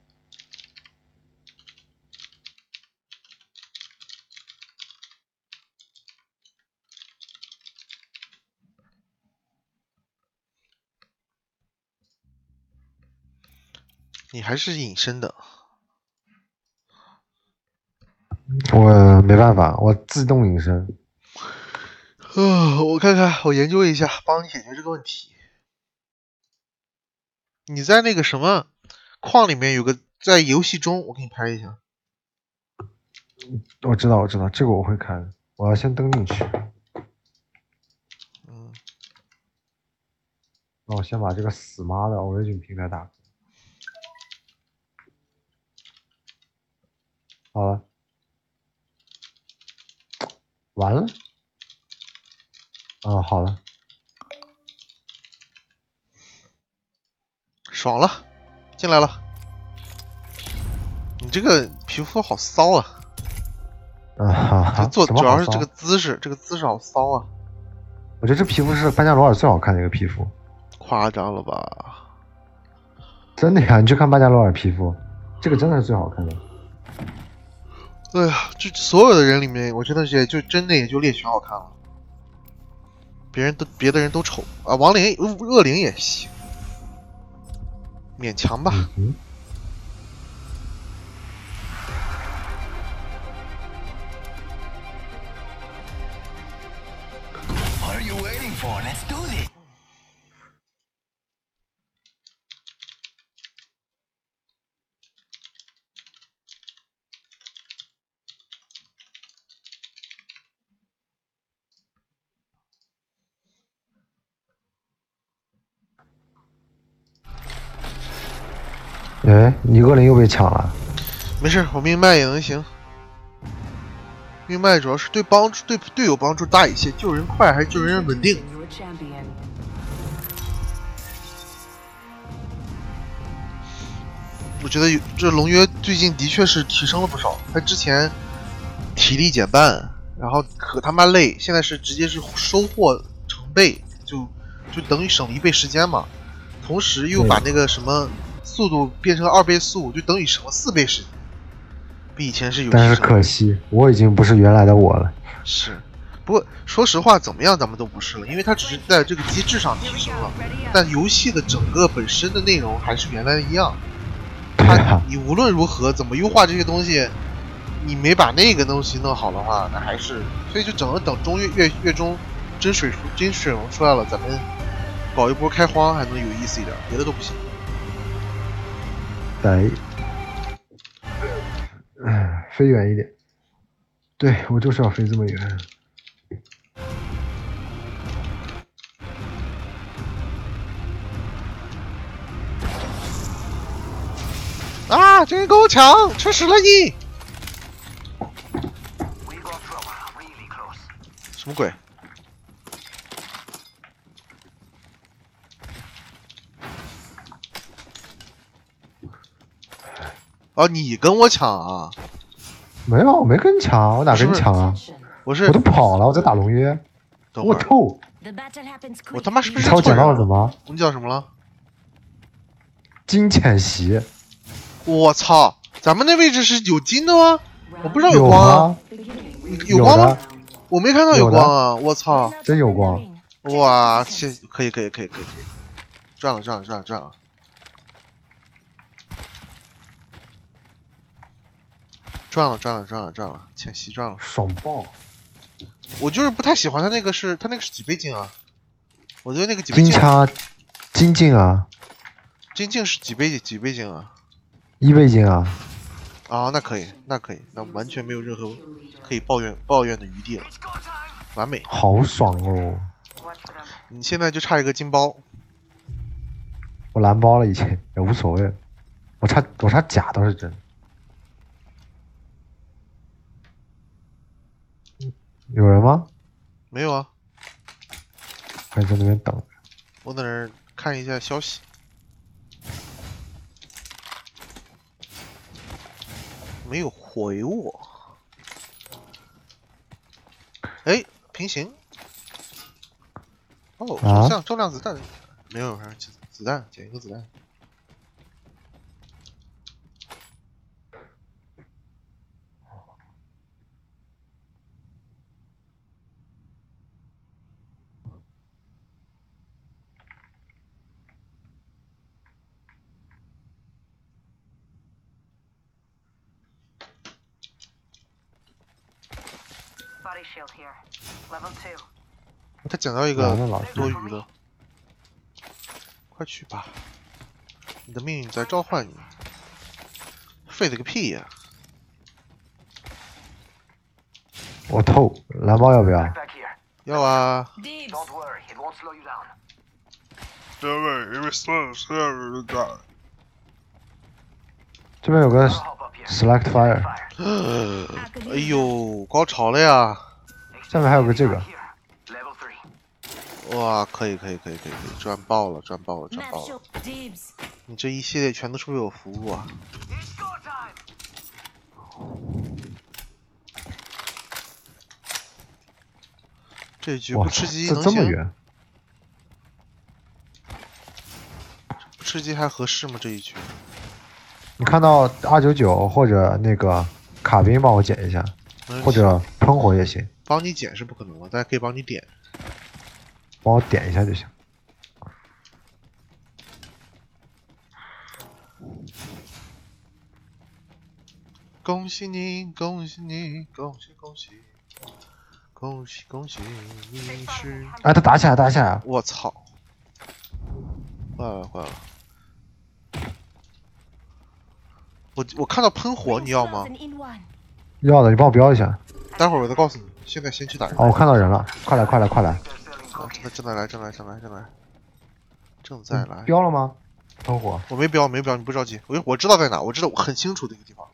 S2: 你还是隐身的。
S1: 我没办法，我自动隐身。
S2: 呃，我看看，我研究一下，帮你解决这个问题。你在那个什么矿里面有个，在游戏中，我给你拍一下。
S1: 我知道，我知道，这个我会看。我要先登进去。
S2: 嗯。
S1: 那我先把这个死妈的 Origin 平台打开。好了。完了。啊，好了。
S2: 爽了，进来了。你这个皮肤好骚啊！
S1: 啊哈哈，
S2: 做主要是这个姿势，这个姿势好骚啊！
S1: 我觉得这皮肤是班加罗尔最好看的一个皮肤。
S2: 夸张了吧？
S1: 真的呀，你去看班加罗尔皮肤，这个真的是最好看的。
S2: 哎呀，这所有的人里面，我真的是也就真的也就猎犬好看了，别人都别的人都丑啊。亡灵、恶灵也行，勉强吧。
S1: 嗯
S5: What are you waiting for? Let's do this.
S1: 哎，你恶灵又被抢了。
S2: 没事，我命脉也能行。命脉主要是对帮助对队友帮助大一些，救人快还是救人稳定。我觉得这龙约最近的确是提升了不少，他之前体力减半，然后可他妈累，现在是直接是收获成倍，就就等于省了一倍时间嘛。同时又把那个什么速度变成二倍速，就等于省了四倍时间。比以前是有，
S1: 但是可惜，我已经不是原来的我了。
S2: 是，不过说实话，怎么样咱们都不是了，因为它只是在这个机制上提升了，但游戏的整个本身的内容还是原来的一样。它你无论如何怎么优化这些东西，你没把那个东西弄好的话，那还是，所以就整个等中月月月中真水真水龙出来了，咱们搞一波开荒还能有意思一点，别的都不行。
S1: 得。唉，飞远一点。对，我就是要飞这么远。
S2: 啊！这人跟我抢，吃屎了你！什么鬼？哦，你跟我抢啊？
S1: 没有，我没跟你抢，我哪跟你抢啊？
S2: 我是
S1: 我都跑了，我在打龙约。我臭！
S2: 我他妈是不是
S1: 猜我捡到了什么？
S2: 你捡到什么了？
S1: 金浅席。
S2: 我操！咱们那位置是有金的吗？ 我不知道有光啊，有光吗？我没看到有光啊！我操，
S1: 真有光！
S2: 哇，切，可以可以可以可以可以，赚了赚了赚了赚了！赚了赚了赚了赚了，浅汐赚了，
S1: 爽爆！
S2: 我就是不太喜欢他那个是，他那个是几倍镜啊？我觉得那个几倍镜。
S1: 金枪，金镜啊！
S2: 金镜是几倍几倍镜啊？
S1: 一倍镜啊！
S2: 啊，那可以，那可以，那完全没有任何可以抱怨抱怨的余地了，完美，
S1: 好爽哦！
S2: 你现在就差一个金包，
S1: 我蓝包了以前也无所谓，我差我差甲倒是真。有人吗？
S2: 没有啊，
S1: 还在那边等。
S2: 我在那儿看一下消息。没有回我。哎，平行。哦，手枪重量子弹，没有，子子弹，捡一个子弹。他捡到一个多余的，快去吧！你的命运在召唤你，废了个屁呀！
S1: 我透蓝包要不要？
S2: 要啊！
S1: 这边有个 select fire，
S2: 哎呦，高潮了呀！
S1: 下面还有个这个。
S2: 哇，可以可以可以可以可以，赚爆了赚爆了赚爆了！你这一系列全都是为我服务啊！这一局不吃鸡能行？不吃鸡还合适吗？这一局？
S1: 你看到二九九或者那个卡宾帮我捡一下，或者喷火也行。
S2: 帮你捡是不可能的，但可以帮你点。
S1: 帮我点一下就行。
S2: 恭喜你，恭喜你，恭喜恭喜，恭喜恭喜，你是……
S1: 哎，他打起来，打起来！
S2: 我操！坏了坏了！我我看到喷火，你要吗？
S1: 要的，你帮我标一下。
S2: 待会儿我再告诉你。现在先去打人。
S1: 哦，我看到人了，快来快来快来！
S2: 啊，正在正在来，正来正来正来正在来。
S1: 标了吗？喷火？
S2: 我没标，没标，你不着急。我我知道在哪，我知道，我很清楚的一个地方。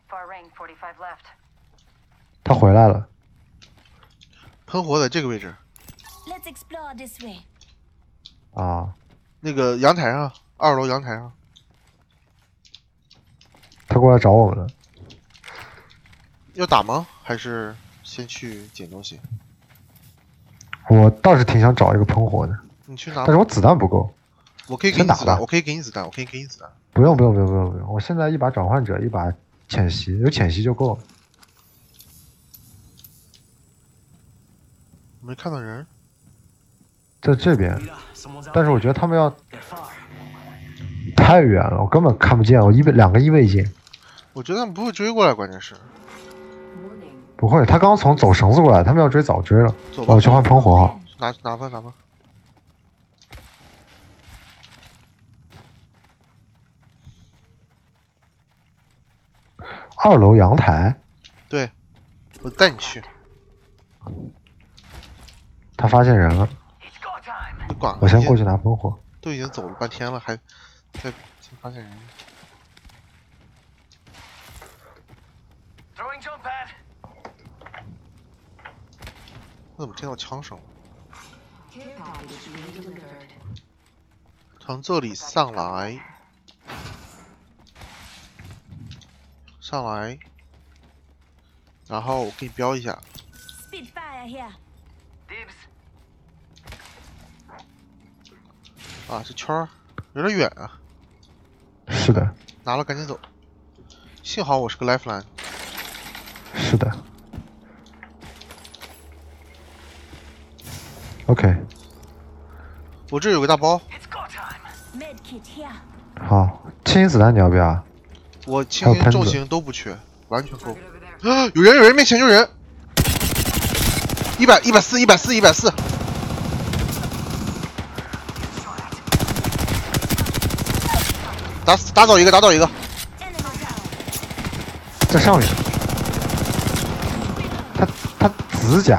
S1: 他回来了。
S2: 喷火在这个位置。
S1: 啊。
S2: 那个阳台上，二楼阳台上。
S1: 他过来找我们了。
S2: 要打吗？还是先去捡东西？
S1: 我倒是挺想找一个喷火的。
S2: 你去拿。
S1: 但是我子弹不够。
S2: 我可以给你子弹，我可以给你子弹，我可以给你子弹。
S1: 不用不用不用不用不用，我现在一把转换者，一把浅袭，有浅袭就够了。
S2: 没看到人。
S1: 在这边，但是我觉得他们要太远了，我根本看不见，我一倍两个一倍镜。
S2: 我觉得他们不会追过来，关键是。
S1: 不会，他刚从走绳子过来，他们要追早追了。我去换喷火哈。
S2: 拿拿吧拿吧。
S1: 二楼阳台。
S2: 对，我带你去。
S1: 他发现人了。
S2: 你管了。
S1: 我先过去拿喷火。
S2: 都已经走了半天了，还才才发现人。我怎么听到枪声？从这里上来，上来，然后我给你标一下。啊，这圈儿有点远啊。
S1: 是的。
S2: 拿了赶紧走。幸好我是个 lifeline。
S1: 是的。OK，
S2: 我这有个大包，
S6: Medkit here.
S1: 好，清醒子弹你要不要？
S2: 我轻型、
S1: 还有喷子
S2: 重型都不缺，完全够。啊！有人，有人，面前有人！一百、一百四、一百四、一百四。打死，打倒一个，打倒一个。
S1: 在上面。他他指甲。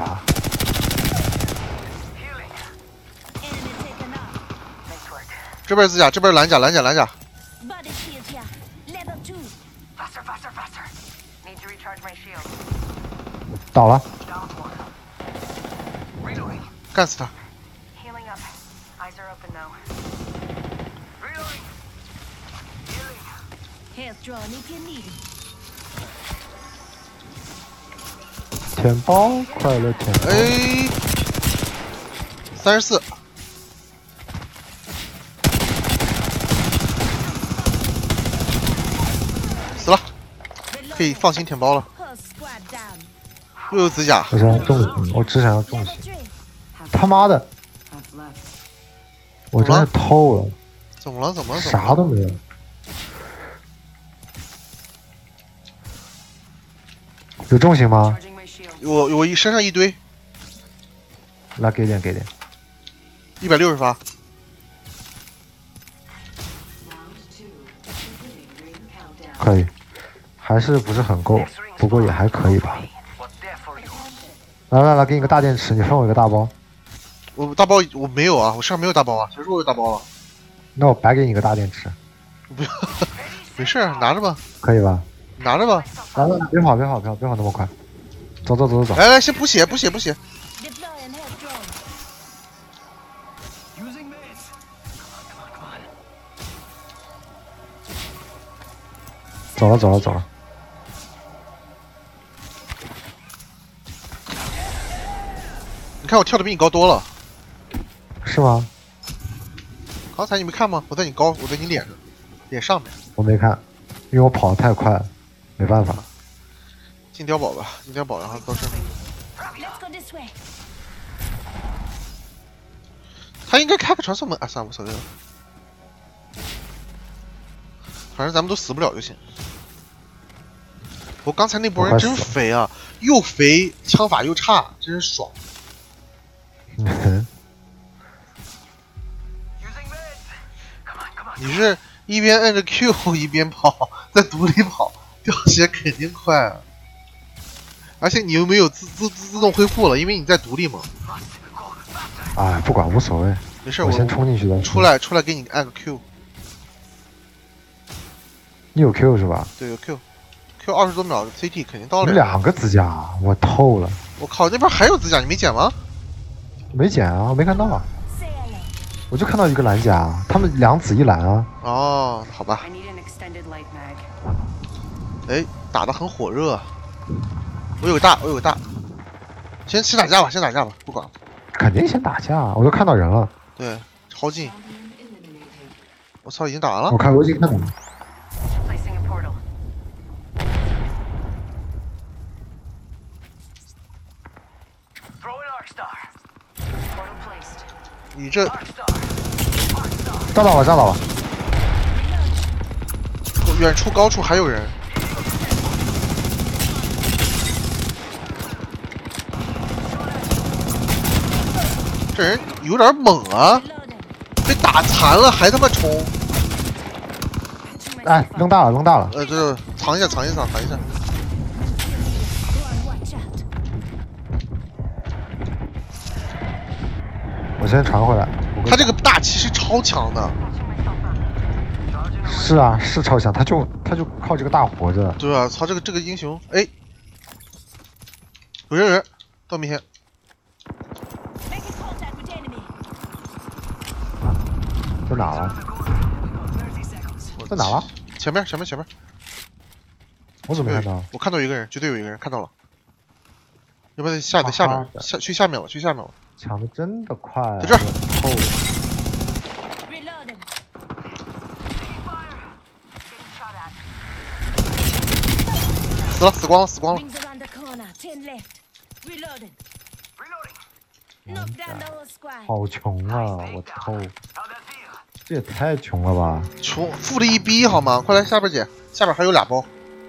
S2: 这边指甲，这边蓝甲，蓝甲，蓝甲。
S6: Body shield here. Level two.
S7: Faster, faster, faster. Need to recharge my shield.
S1: 倒了，
S7: Down one. Reloading.
S2: 干死他！
S7: Healing up. Eyes are open though. Reloading. Healing.
S6: Health drawn if you need it.
S1: 填包，快乐填包。
S2: 哎，三十四。 死了，可以放心填包了。
S6: Whole squad down.
S2: 又有指甲，
S1: 我想要重型，我只想要重型。他妈的，我真是透了，
S2: 怎么了？怎么了？怎么
S1: 啥
S2: 了？
S1: 都没有。有重型吗？
S7: Charging my shield.
S2: 我我一身上一堆，
S1: 来给点给点。
S2: 一百六十发。
S1: 可以，还是不是很够，不过也还可以吧。来来来，给你个大电池，你分我一个大包。
S2: 我大包我没有啊，我身上没有大包啊，谁说我有大包了？
S1: 那我白给你个大电池，
S2: 不要，没事，拿着吧，
S1: 可以吧？
S2: 拿着吧。
S1: 来来，别跑别跑别跑别跑那么快，走走走走走。
S2: 来来，先补血，补血，补血。
S6: Deploy and health drone.
S5: Using meds. Come on, come on, come on.
S1: 走了走了走了。
S2: 你看我跳的比你高多了，
S1: 是吗？
S2: 刚才你没看吗？我在你高，我在你脸上，脸上面。
S1: 我没看，因为我跑得太快了，没办法。
S2: 进碉堡吧，进碉堡，然后到这。
S6: Let's go this way.
S2: 他应该开个传送门啊，算了，无所谓了。反正咱们都死不了就行。我刚才那波人真肥啊，又肥，枪法又差，真是爽。
S1: 嗯，
S2: 你是一边摁着 Q 一边跑，在毒里跑，掉血肯定快啊。而且你又没有自自自自动恢复了，因为你在毒里嘛。
S1: 哎，不管无所谓。
S2: 没事，
S1: 我先冲进去再说。
S2: 出来出来给你按个 Q。
S1: 你有 Q 是吧？
S2: 对，有 Q，Q 二十多秒 C T 肯定到了。
S1: 有两个指甲，我透了。
S2: 我靠，那边还有指甲，你没捡吗？
S1: 没捡啊，我没看到啊。我就看到一个蓝甲，他们两紫一蓝啊。
S2: 哦，好吧。
S7: I need an extended light mag.
S2: 哎，打得很火热。我有个大，我有个大。先先打架吧，先打架吧，不管。
S1: 肯定先打架，我都看到人了。
S2: 对，超近。我操，已经打完了。
S1: 我看我已经看到了。
S7: Placing a portal.
S5: Throw an arc star.
S7: Portal placed.
S2: 你这
S5: Arc star.
S1: 炸到了，炸到了。
S2: 远处、高处还有人。这人有点猛啊，被打残了还他妈冲。
S1: 哎，扔大了，扔大了。
S2: 呃，这藏一下，藏一下，藏一下。
S1: 我先传回来。
S2: 他这个大其实超强的。
S1: 是啊，是超强，他就他就靠这个大活着。
S2: 对啊，操，这个这个英雄，哎，有人有人到面前。
S1: 在哪了？在哪了？
S2: 前面，前面，前面。
S1: 我怎么没看到？
S2: 我看到一个人，绝对有一个人看到了。要不然在下在下面，下去下面了，去下面了。
S1: 抢的真的快、啊。
S2: 在这儿。死了，死光了，死光了。
S6: Ten left. Reloading. Knock down the whole squad.
S1: 好穷啊！我操，这也太穷了吧！
S2: 穷负的一逼好吗？快来下边捡，下边还有俩包。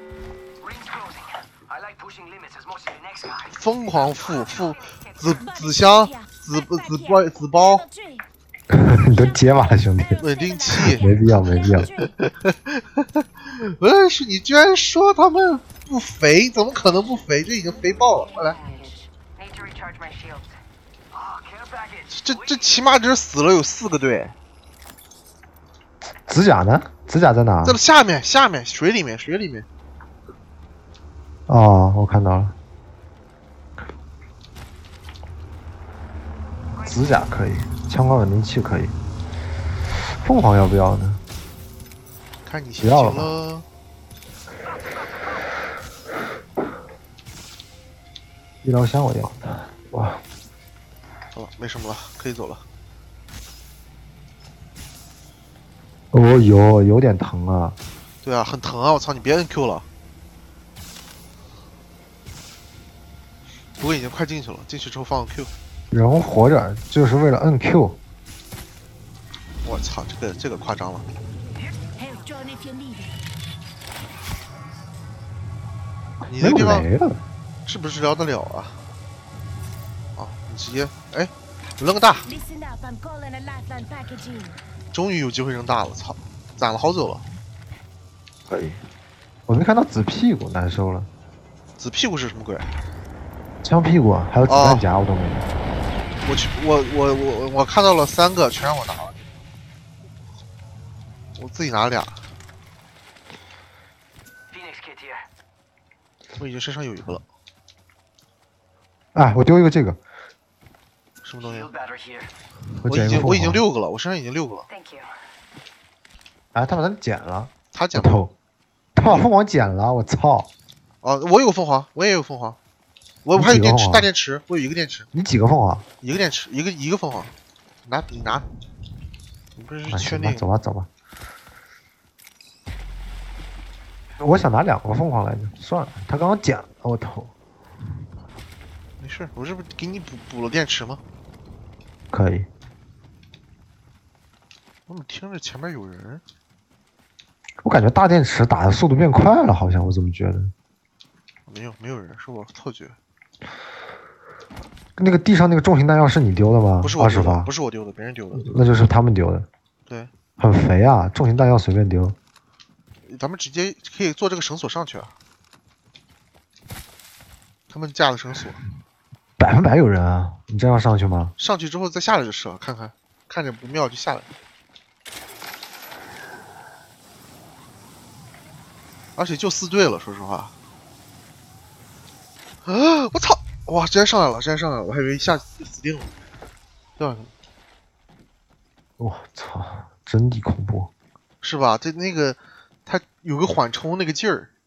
S2: 疯狂富富紫紫香紫紫包紫包。
S1: 你都接吧，兄弟。
S2: 稳定器。
S1: 没必要，没必要。
S2: 不是，你居然说他们不肥，怎么可能不肥？这已经肥爆了。快来。这这起码只死了有四个队。
S1: 指甲呢？指甲在哪？
S2: 在下面，下面水里面，水里面。
S1: 哦，我看到了。指甲可以，枪管稳定器可以。凤凰要不要呢？
S2: 看你心情了。
S1: 医疗箱我要。哇。
S2: 好了，没什么了，可以走了。
S1: 哦哟，有点疼啊。
S2: 对啊，很疼啊！我操，你别摁 Q 了。不过已经快进去了，进去之后放个 Q。
S1: 人活着就是为了摁 Q。
S2: 我操，这个这个夸张了。你那地方是不是聊得了啊？啊，你直接哎，扔个大。终于有机会扔大了，操！攒了好久了。
S1: 可以。我没看到紫屁股，难受了。
S2: 紫屁股是什么鬼？
S1: 枪屁股还有子弹夹我都没有。
S2: 我去，我我我我看到了三个，全让我拿了。我自己拿了俩。我已经身上有一个了。
S1: 哎，我丢一个这个。
S2: 什么东西？
S1: 我
S2: 已经我已经六个了，我身上已经六个了。
S1: 哎，他把它捡了。
S2: 他捡
S1: 了。他把凤凰捡了，我操！
S2: 哦，我有凤凰，我也有凤凰。我还有电池，大电池，我有一个电池。
S1: 你几个凤凰？
S2: 一个电池，一个一个凤凰。拿，你拿。你不是缺那个？
S1: 走吧，走吧。我想拿两个凤凰来着，算了，他刚刚捡了，我头。
S2: 没事，我这不给你补补了电池吗？
S1: 可以。
S2: 我怎么听着前面有人？
S1: 我感觉大电池打的速度变快了，好像我怎么觉得？
S2: 没有，没有人，是我错觉。
S1: 那个地上那个重型弹药是你丢的吗？
S2: 不是我丢
S1: 的，
S2: 不是我丢的，别人丢的。
S1: 那就是他们丢的。
S2: 对。
S1: 很肥啊，重型弹药随便丢。
S2: 咱们直接可以坐这个绳索上去啊。他们架了绳索。
S1: 百分百有人啊！你这样上去吗？
S2: 上去之后再下来就射，看看，看着不妙就下来。而且就四队了，说实话。啊！我操！哇，直接上来了，直接上来了，我还以为一下死定了。对吧？
S1: 我操，真的恐怖。
S2: 是吧？这那个，他有个缓冲那个劲儿。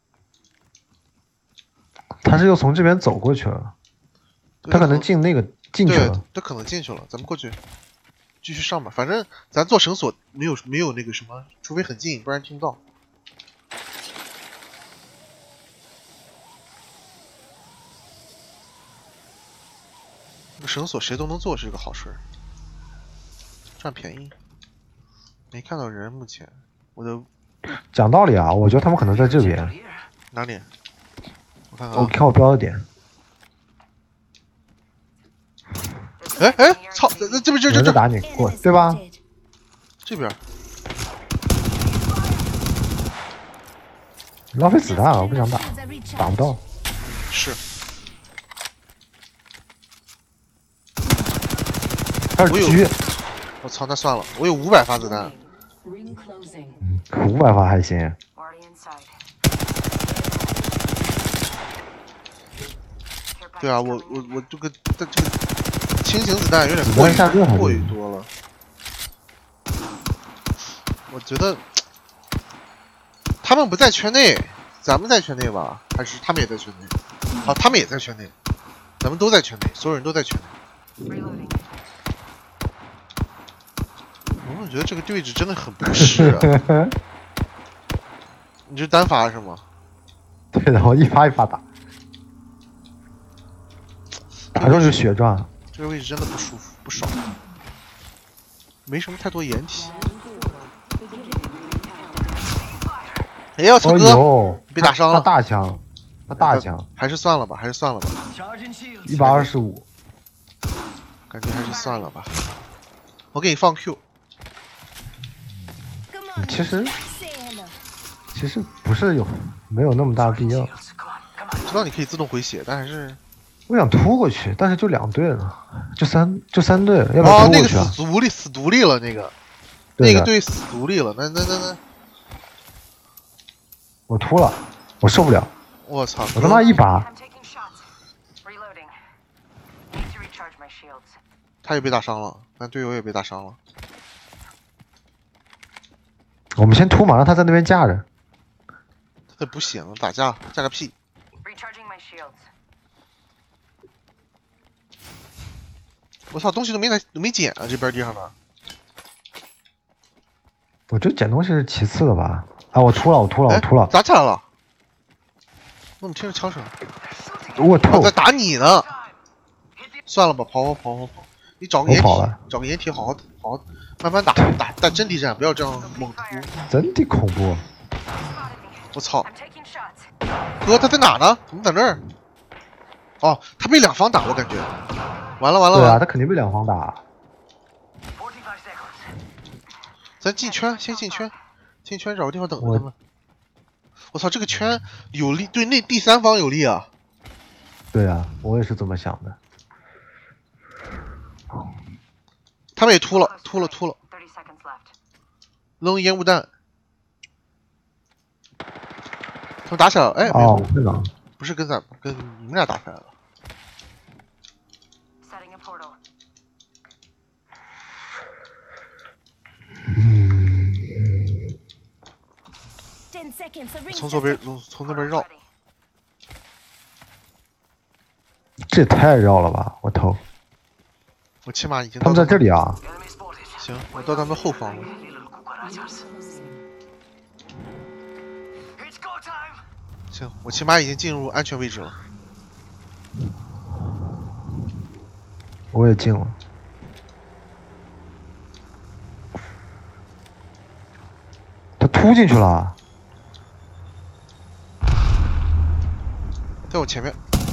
S1: 他是又从这边走过去了。他可能进那个进去了。
S2: 他可能进去了，咱们过去，继续上吧。反正咱做绳索没有没有那个什么，除非很近，不然听不到。绳索谁都能做是个好事，赚便宜。没看到人，目前我的。
S1: 讲道理啊，我觉得他们可能在这边。
S2: 哪里？我看看、啊。
S1: 我看我标的点。
S2: 哎哎，操！这这边这这这
S1: 打你过，对吧？
S2: 这边。
S1: 浪费子弹啊！我不想打，打不到。
S2: 是。
S1: 还是狙。
S2: 我操，那算了，我有五百发子弹。
S1: 嗯，五百发还行。
S2: 对啊，我我我这个这这个轻型子弹有点过于过于多了。我觉得他们不在圈内，咱们在圈内吧？还是他们也在圈内？好，他们也在圈内，咱们都在圈内，所有人都在圈内。我总觉得这个位置真的很不适啊！你是单发是吗？
S1: 对的，我一发一发打。 打中就血赚。
S2: 这个位置真的不舒服，不爽，没什么太多掩体。哎呀，曹哥，
S1: 哦、
S2: 被打伤了。
S1: 他大枪，他大枪，
S2: 还是算了吧，还是算了吧。
S1: 一百二十五，
S2: 感觉还是算了吧。我给你放 Q。
S1: 其实，其实不是有没有那么大必要。
S2: 知道你可以自动回血，但还是
S1: 我想突过去，但是就两队了，就三就三队了，要不要突过去啊？
S2: 哦，那个死独立死独立了，那个那个队死独立了，那那那那，
S1: 我突了，我受不了，
S2: 我操！
S1: 我他妈一把，
S2: 他也被打伤了，但队友也被打伤了。
S1: 我们先突嘛，让他在那边架着。
S2: 他不行，打架架个屁！我操，东西都没来没捡啊，这边地上的。
S1: 我觉得捡东西是其次的吧。啊，我突了，我突了，我突了。
S2: 咋起来了？我怎么听着枪声？
S1: 我突！
S2: 我在打你呢。算了吧，跑跑跑跑跑！你找个掩体，找个掩体，好好好好慢慢打打打阵地战，不要这样猛突。
S1: 真的恐怖！
S2: 我操！哥，他在哪呢？怎么在那儿？哦，他被两方打，我感觉。完了完了！
S1: 对啊，他肯定被两方打。
S2: 咱进圈，先进圈，进圈找个地方等着他们。我操，这个圈有利，对那第三方有利啊！
S1: 对啊，我也是这么想的。
S2: 他们也突了，突了，突了，扔烟雾弹。他们打起来了，哎，
S1: 哦，是的，
S2: 不是跟咱跟你们俩打起来了。
S1: 嗯，
S2: 从左边，从从那边绕。
S1: 这也太绕了吧！我头。
S2: 我起码已经。
S1: 他们在这里啊。
S2: 行，我到他们后方了。行，我起码已经进入安全位置了。
S1: 我也进了。他突进去了。
S2: 在我前面。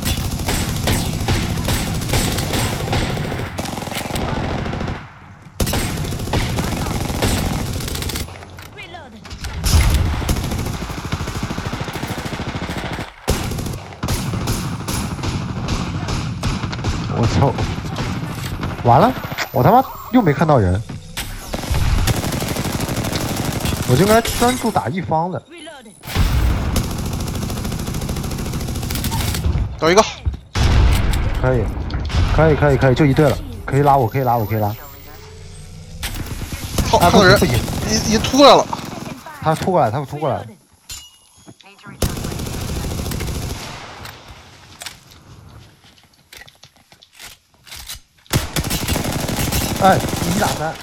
S1: 我操！完了，我他妈又没看到人，我就应该专注打一方的。
S2: 倒一个，
S1: 可以，可以，可以，可以，就一队了，可以拉我，可以拉我，可以拉。
S2: 操，看到人，
S1: 不行，
S2: 已已经突过来了。
S1: 他突过来，他突过来了。哎，一打三。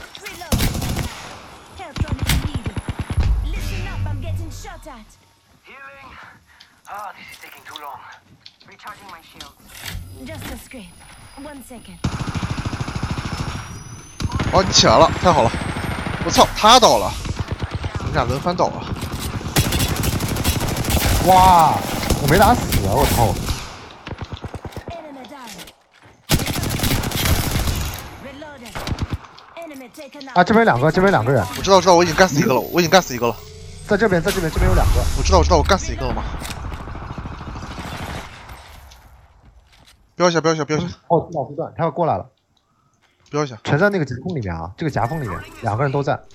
S2: 哦，你起来了，太好了！我操，他倒了，你们俩轮番倒了。
S1: 哇，我没打死啊！我操！啊，这边两个，这边两个人。
S2: 我知道，我知道，我已经干死一个了，我已经干死一个了。
S1: 在这边，在这边，这边有两个。
S2: 我知道，我知道，我干死一个了吗？标一下，标一下，标一下。
S1: 哦，脑子断，他要过来了。
S2: 标一下。
S1: 全在那个夹缝里面啊，这个夹缝里面，两个人都在。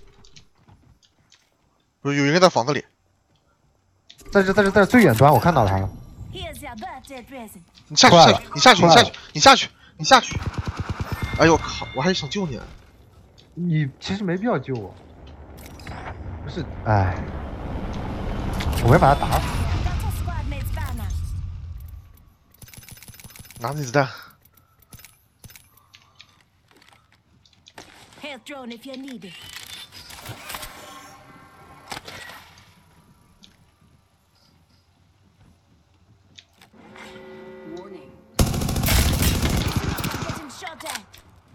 S2: 不是，有一个在房子里。
S1: 在这，在这，在这最远端，我看到了他了。
S2: 你下去，下去，你下去，你下去，你下去，你下去。哎呦靠！我还想救你。
S1: 你其实没必要救我。不是，哎，我没把他打死。
S2: 拿那子弹。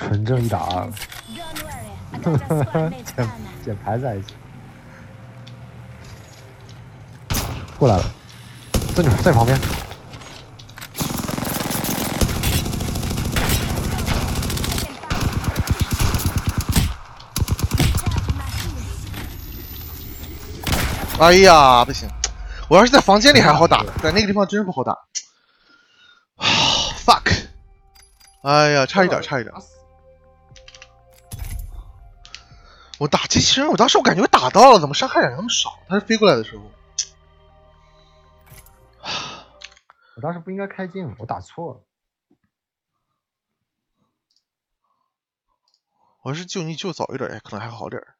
S1: 纯正一打二，捡捡牌子在一起，过来了，这里在旁边。
S2: 哎呀，不行！我要是在房间里还好打，在那个地方真不好打。fuck！ 哎呀，差一点，差一点。我打机器人，我当时我感觉我打到了，怎么伤害点那么少？他是飞过来的时候。
S1: 我当时不应该开镜，我打错了。
S2: 我要是救你救早一点，可能还好点儿。